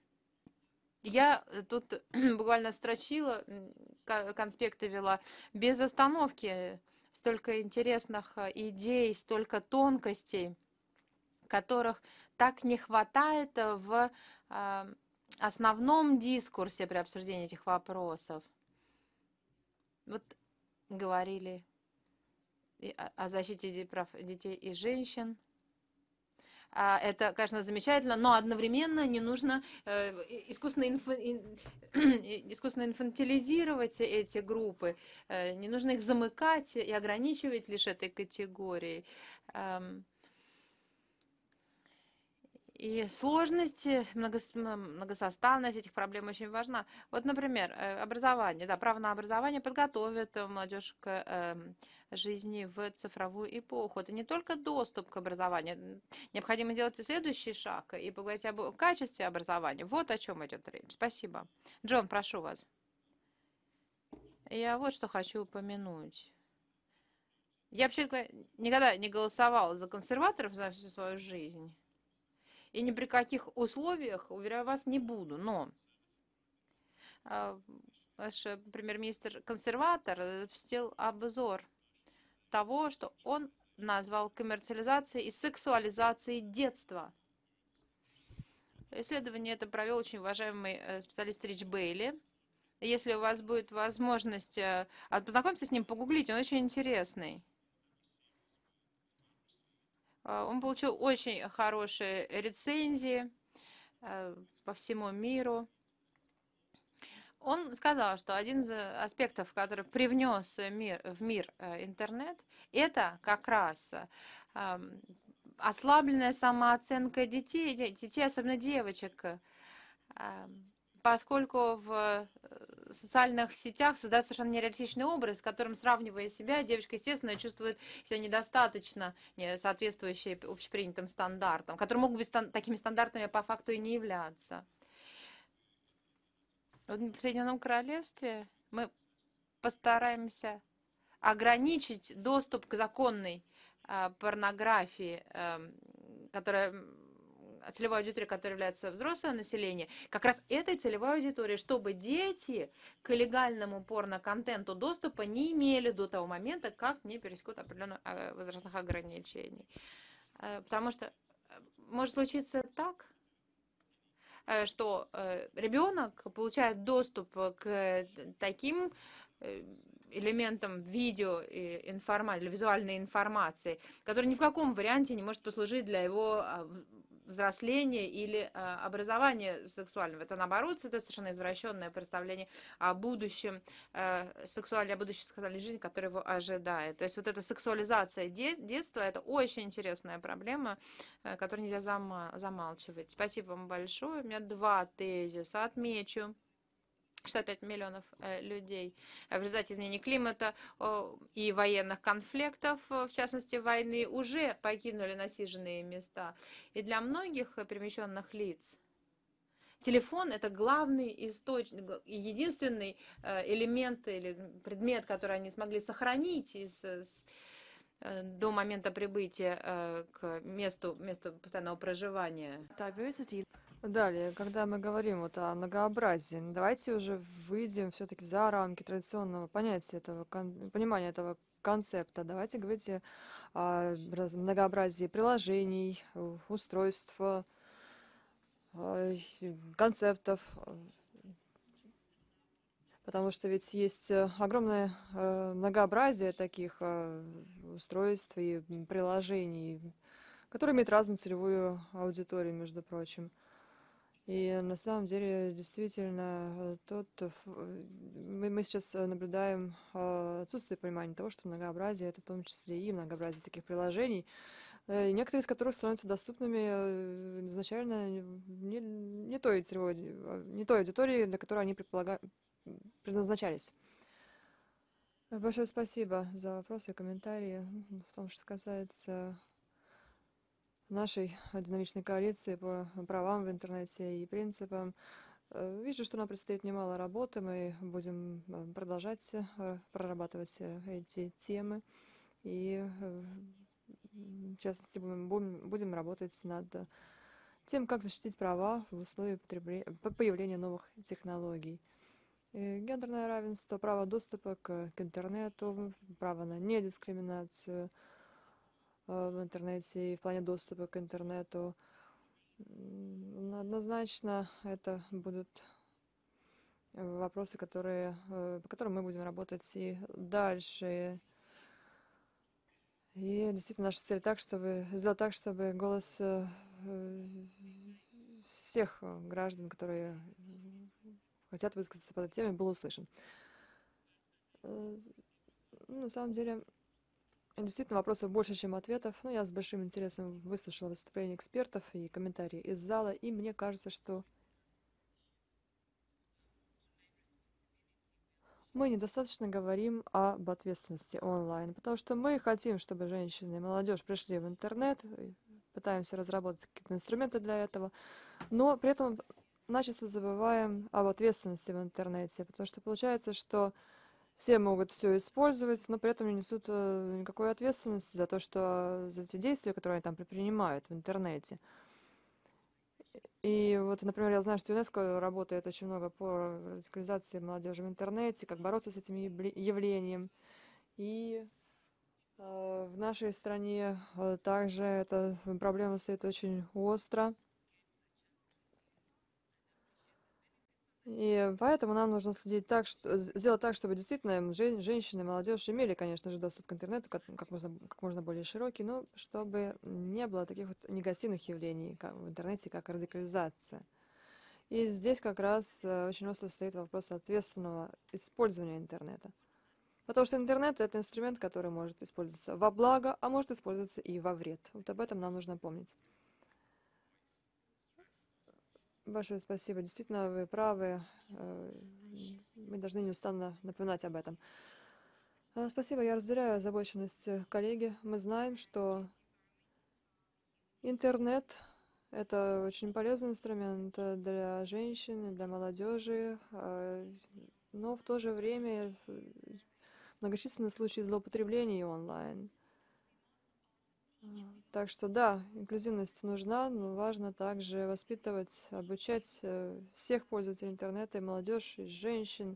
Я тут буквально строчила, конспекты вела без остановки. Столько интересных идей, столько тонкостей, которых так не хватает в э, основном дискурсе при обсуждении этих вопросов. Вот говорили о, о защите прав детей и женщин. А это, конечно, замечательно, но одновременно не нужно э, искусственно, инфа, ин, искусственно инфантилизировать эти группы, э, не нужно их замыкать и ограничивать лишь этой категорией. Эм, И сложность, многосоставность этих проблем очень важна. Вот, например, образование. Да, право на образование подготовит молодежь к жизни в цифровую эпоху. Это не только доступ к образованию. Необходимо сделать и следующий шаг и поговорить об качестве образования. Вот о чем идет речь. Спасибо. Джон, прошу вас. Я вот что хочу упомянуть. Я вообще никогда не голосовала за консерваторов за всю свою жизнь. И ни при каких условиях, уверяю вас, не буду. Но наш э, премьер-министр консерватор запустил обзор того, что он назвал коммерциализацией и сексуализацией детства. Исследование это провел очень уважаемый э, специалист Рич Бейли. Если у вас будет возможность э, а, познакомиться с ним, погуглите, он очень интересный. Э, Он получил очень хорошие рецензии э, по всему миру. Он сказал, что один из аспектов, который привнес мир, в мир э, интернет, это как раз э, ам, ослабленная самооценка детей, де- детей, особенно девочек, э, ам, поскольку в э, социальных сетях создается совершенно нереалистичный образ, с которым, сравнивая себя, девочка, естественно, чувствует себя недостаточно не соответствующей общепринятым стандартам, которые могут быть стан- такими стандартами по факту и не являться. Вот в Соединенном Королевстве мы постараемся ограничить доступ к законной а, порнографии, эм, которая м, целевой аудиторией, которая является взрослое население, как раз этой целевой аудитории, чтобы дети к легальному порноконтенту доступа не имели до того момента, как не пересекут определенных э, возрастных ограничений. Э, Потому что э, может случиться так, э, что э, ребенок получает доступ к таким э, элементам видео и информации, или визуальной информации, которая ни в каком варианте не может послужить для его а, в- взросления или а, образования сексуального. Это наоборот создает совершенно извращенное представление о будущем э, сексуальной, о будущей сексуальной жизни, которая его ожидает. То есть вот эта сексуализация де- детства — это очень интересная проблема, э, которую нельзя зама- замалчивать. Спасибо вам большое. У меня два тезиса. Отмечу. шестьдесят пять миллионов э, людей э, в результате изменения климата э, и военных конфликтов, э, в частности войны, уже покинули насиженные места. И для многих э, перемещенных лиц телефон — это главный источник, гл- и единственный э, элемент или предмет, который они смогли сохранить из, с- э, до момента прибытия э, к месту, месту постоянного проживания. Diversity. Далее, когда мы говорим вот о многообразии, ну, давайте уже выйдем все-таки за рамки традиционного понятия этого, кон- понимания этого концепта. Давайте говорить о раз- многообразии приложений, у- устройств, э, и концептов, э, потому что ведь есть э, огромное э, многообразие таких э, устройств и м, приложений, которые имеют разную целевую аудиторию, между прочим. И на самом деле, действительно, э, тот, э, ф- э, мы, мы сейчас э, наблюдаем э, отсутствие понимания того, что многообразие — это в том числе и многообразие таких приложений, э, некоторые из которых становятся доступными э, изначально не, не той целевой, ауди- а, не той аудитории, для которой они предполага- предназначались. Э, Большое спасибо за вопросы и комментарии. М, В том, что касается нашей э, динамичной коалиции по правам в интернете и принципам. Э, Вижу, что нам предстоит немало работы. Мы будем э, продолжать э, прорабатывать э, эти темы. И, э, в частности, будем, будем будем работать над э, тем, как защитить права в условиях потребле- по- появления новых технологий. И гендерное равенство, право доступа к, к интернету, право на недискриминацию э, в интернете и в плане доступа к интернету. М, Однозначно это будут э, вопросы, которые, э, по которым мы будем работать и дальше. И действительно наша цель так, чтобы сделать так, чтобы голос э, э, всех э, граждан, которые э, хотят высказаться по этой теме, был услышан. Э, ну, На самом деле, действительно, вопросов больше, чем ответов. Но я с большим интересом выслушала выступления экспертов и комментарии из зала, и мне кажется, что мы недостаточно говорим об ответственности онлайн, потому что мы хотим, чтобы женщины и молодежь пришли в интернет, и пытаемся разработать какие-то инструменты для этого, но при этом начисто забываем об ответственности в интернете, потому что получается, что все могут все использовать, но при этом не несут э, никакой ответственности за то, что за те действия, которые они там предпринимают в интернете. И вот, например, я знаю, что ЮНЕСКО работает очень много по радикализации молодежи в интернете, как бороться с этим явле- явлением. И э, в нашей стране э, также эта проблема стоит очень остро. И поэтому нам нужно следить так, что, з- сделать так, чтобы действительно м, жен- женщины, молодежь имели, конечно же, доступ к интернету как, как можно, как можно более широкий, но чтобы не было таких вот негативных явлений как в интернете, как радикализация. И здесь как раз э, очень остро стоит вопрос ответственного использования интернета. Потому что интернет — это инструмент, который может использоваться во благо, а может использоваться и во вред. Вот об этом нам нужно помнить. Большое спасибо. Действительно, вы правы. Э, Мы должны неустанно напоминать об этом. Э, Спасибо, я разделяю озабоченность э, коллеги. Мы знаем, что интернет — это очень полезный инструмент э, для женщин, и для молодежи, э, но в то же время э, многочисленные случаи злоупотреблений онлайн. А, Так что да, инклюзивность нужна, но важно также воспитывать, обучать э, всех пользователей интернета, и молодежь, и женщин,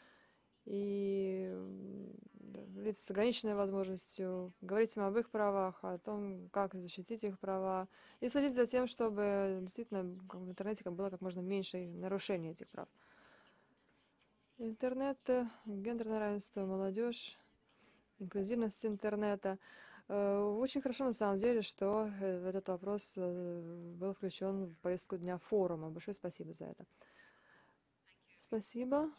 и м, лиц с ограниченной возможностью, говорить им об их правах, о том, как защитить их права, и следить за тем, чтобы действительно как в интернете как было как можно меньше нарушений этих прав. Интернет, э, гендерное равенство, молодежь, инклюзивность интернета. Э, Очень хорошо на самом деле, что э, этот вопрос э, был включен в повестку дня форума. Большое спасибо за это. Спасибо.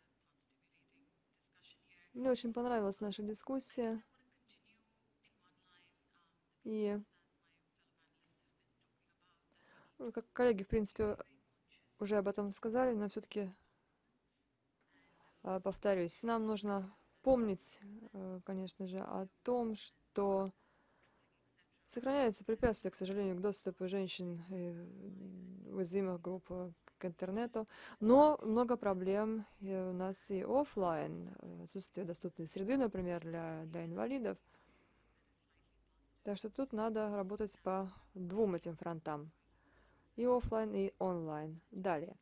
Мне очень понравилась наша дискуссия. И, ну, как коллеги, в принципе, уже об этом сказали, но все-таки повторюсь, нам нужно помнить, э, конечно же, о том, что сохраняются препятствия, к сожалению, к доступу женщин и уязвимых групп э, к интернету, но много проблем и у нас и оффлайн, э, отсутствие доступной среды, например, для, для инвалидов. Так что тут надо работать по двум этим фронтам. И оффлайн, и онлайн. Далее.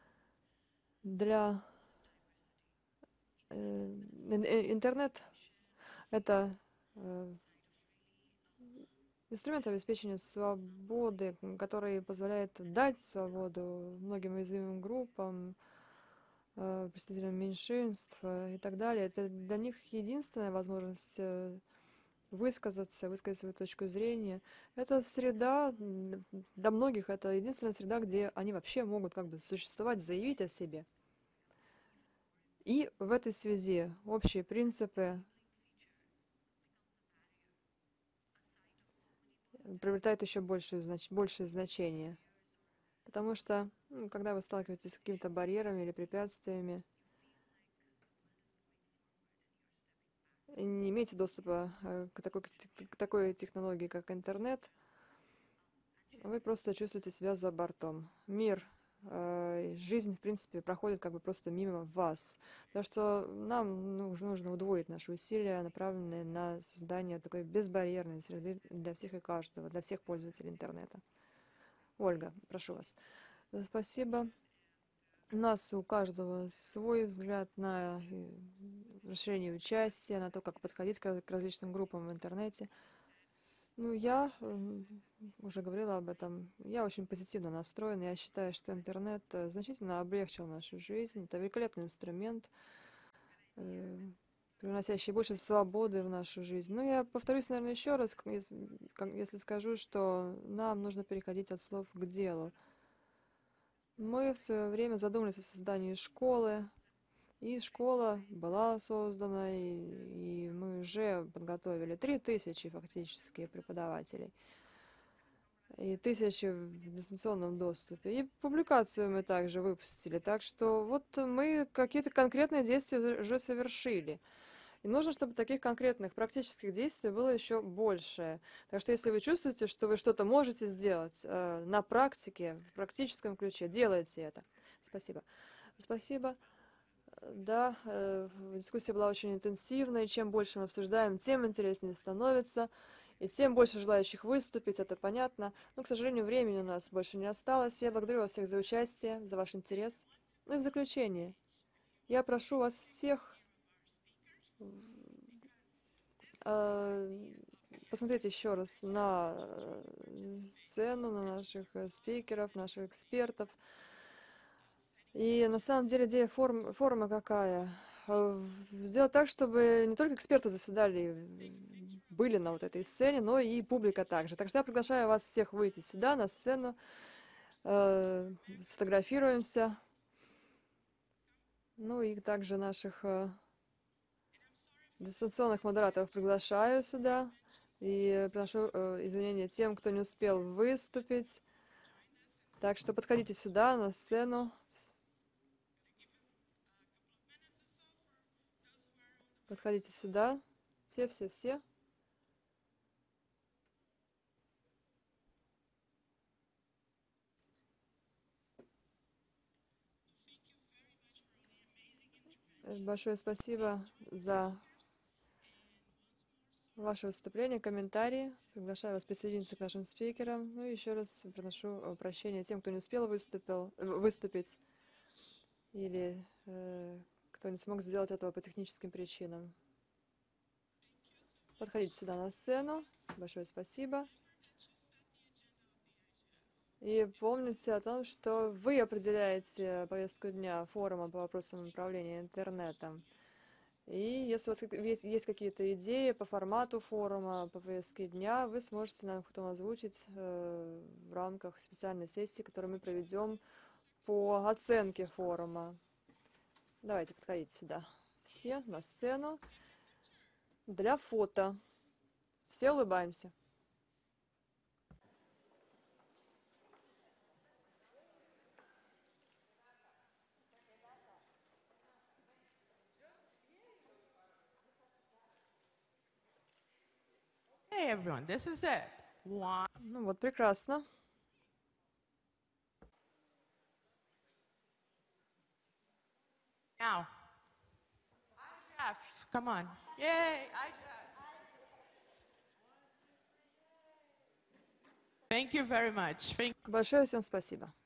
Для э, э, интернет — это э, инструмент обеспечения свободы, м, который позволяет дать свободу многим уязвимым группам, э, представителям меньшинств э, и так далее. Это для них единственная возможность э, высказаться, высказать свою точку зрения. Это среда, м, для многих это единственная среда, где они вообще могут как бы существовать, заявить о себе. И в этой связи общие принципы приобретают еще большее, знач... большее значение. Потому что, ну, когда вы сталкиваетесь с какими-то барьерами или препятствиями, и не имеете доступа э, к такой, к такой технологии, как интернет, вы просто чувствуете себя за бортом. Мир, э, жизнь, в принципе, проходит как бы просто мимо вас. Так что нам нужно, нужно удвоить наши усилия, направленные на создание такой безбарьерной среды для всех и каждого, для всех пользователей интернета. Ольга, прошу вас. Спасибо. У нас у каждого свой взгляд на э, расширение участия, на то, как подходить к раз- к различным группам в интернете. Ну, я м, уже говорила об этом. Я очень позитивно настроена. Я считаю, что интернет э, значительно облегчил нашу жизнь. Это великолепный инструмент, э, приносящий больше свободы в нашу жизнь. Ну, я повторюсь, наверное, еще раз, к- если, как- если скажу, что нам нужно переходить от слов к делу. Мы в свое время задумались о создании школы, и школа была создана, и, и мы уже подготовили три тысячи фактически преподавателей и тысячи в дистанционном доступе. И публикацию мы также выпустили. Так что вот мы какие-то конкретные действия уже совершили. И нужно, чтобы таких конкретных практических действий было еще больше. Так что если вы чувствуете, что вы что-то можете сделать э, на практике, в практическом ключе, делайте это. Спасибо. Спасибо. Да, э, дискуссия была очень интенсивной. Чем больше мы обсуждаем, тем интереснее становится. И тем больше желающих выступить, это понятно. Но, к сожалению, времени у нас больше не осталось. Я благодарю вас всех за участие, за ваш интерес. Ну и в заключение, я прошу вас всех э, посмотреть еще раз на сцену, на наших спикеров, наших экспертов. И на самом деле идея форум, форума какая? Сделать так, чтобы не только эксперты заседали, были на вот этой сцене, но и публика также. Так что я приглашаю вас всех выйти сюда, на сцену, э, сфотографируемся. Ну и также наших э, дистанционных модераторов приглашаю сюда. И приношу э, извинения тем, кто не успел выступить. Так что подходите сюда, на сцену. Подходите сюда. Все-все-все. Большое спасибо за ваше выступление, комментарии. Приглашаю вас присоединиться к нашим спикерам. Ну и еще раз приношу прощения тем, кто не успел выступил, выступить или э, кто не смог сделать этого по техническим причинам. Подходите сюда на сцену. Большое спасибо. И помните о том, что вы определяете повестку дня форума по вопросам управления интернетом. И если у вас есть, есть какие-то идеи по формату форума, по повестке дня, вы сможете нам их потом озвучить э, в рамках специальной сессии, которую мы проведем по оценке форума. Давайте подходите сюда. Все на сцену для фото. Все улыбаемся. Hey everyone, this is it. One. Ну вот, прекрасно. Now. Hi, Jeff. Come on. Yay. Hi, Jeff. Thank you very much. Thank Большое всем спасибо.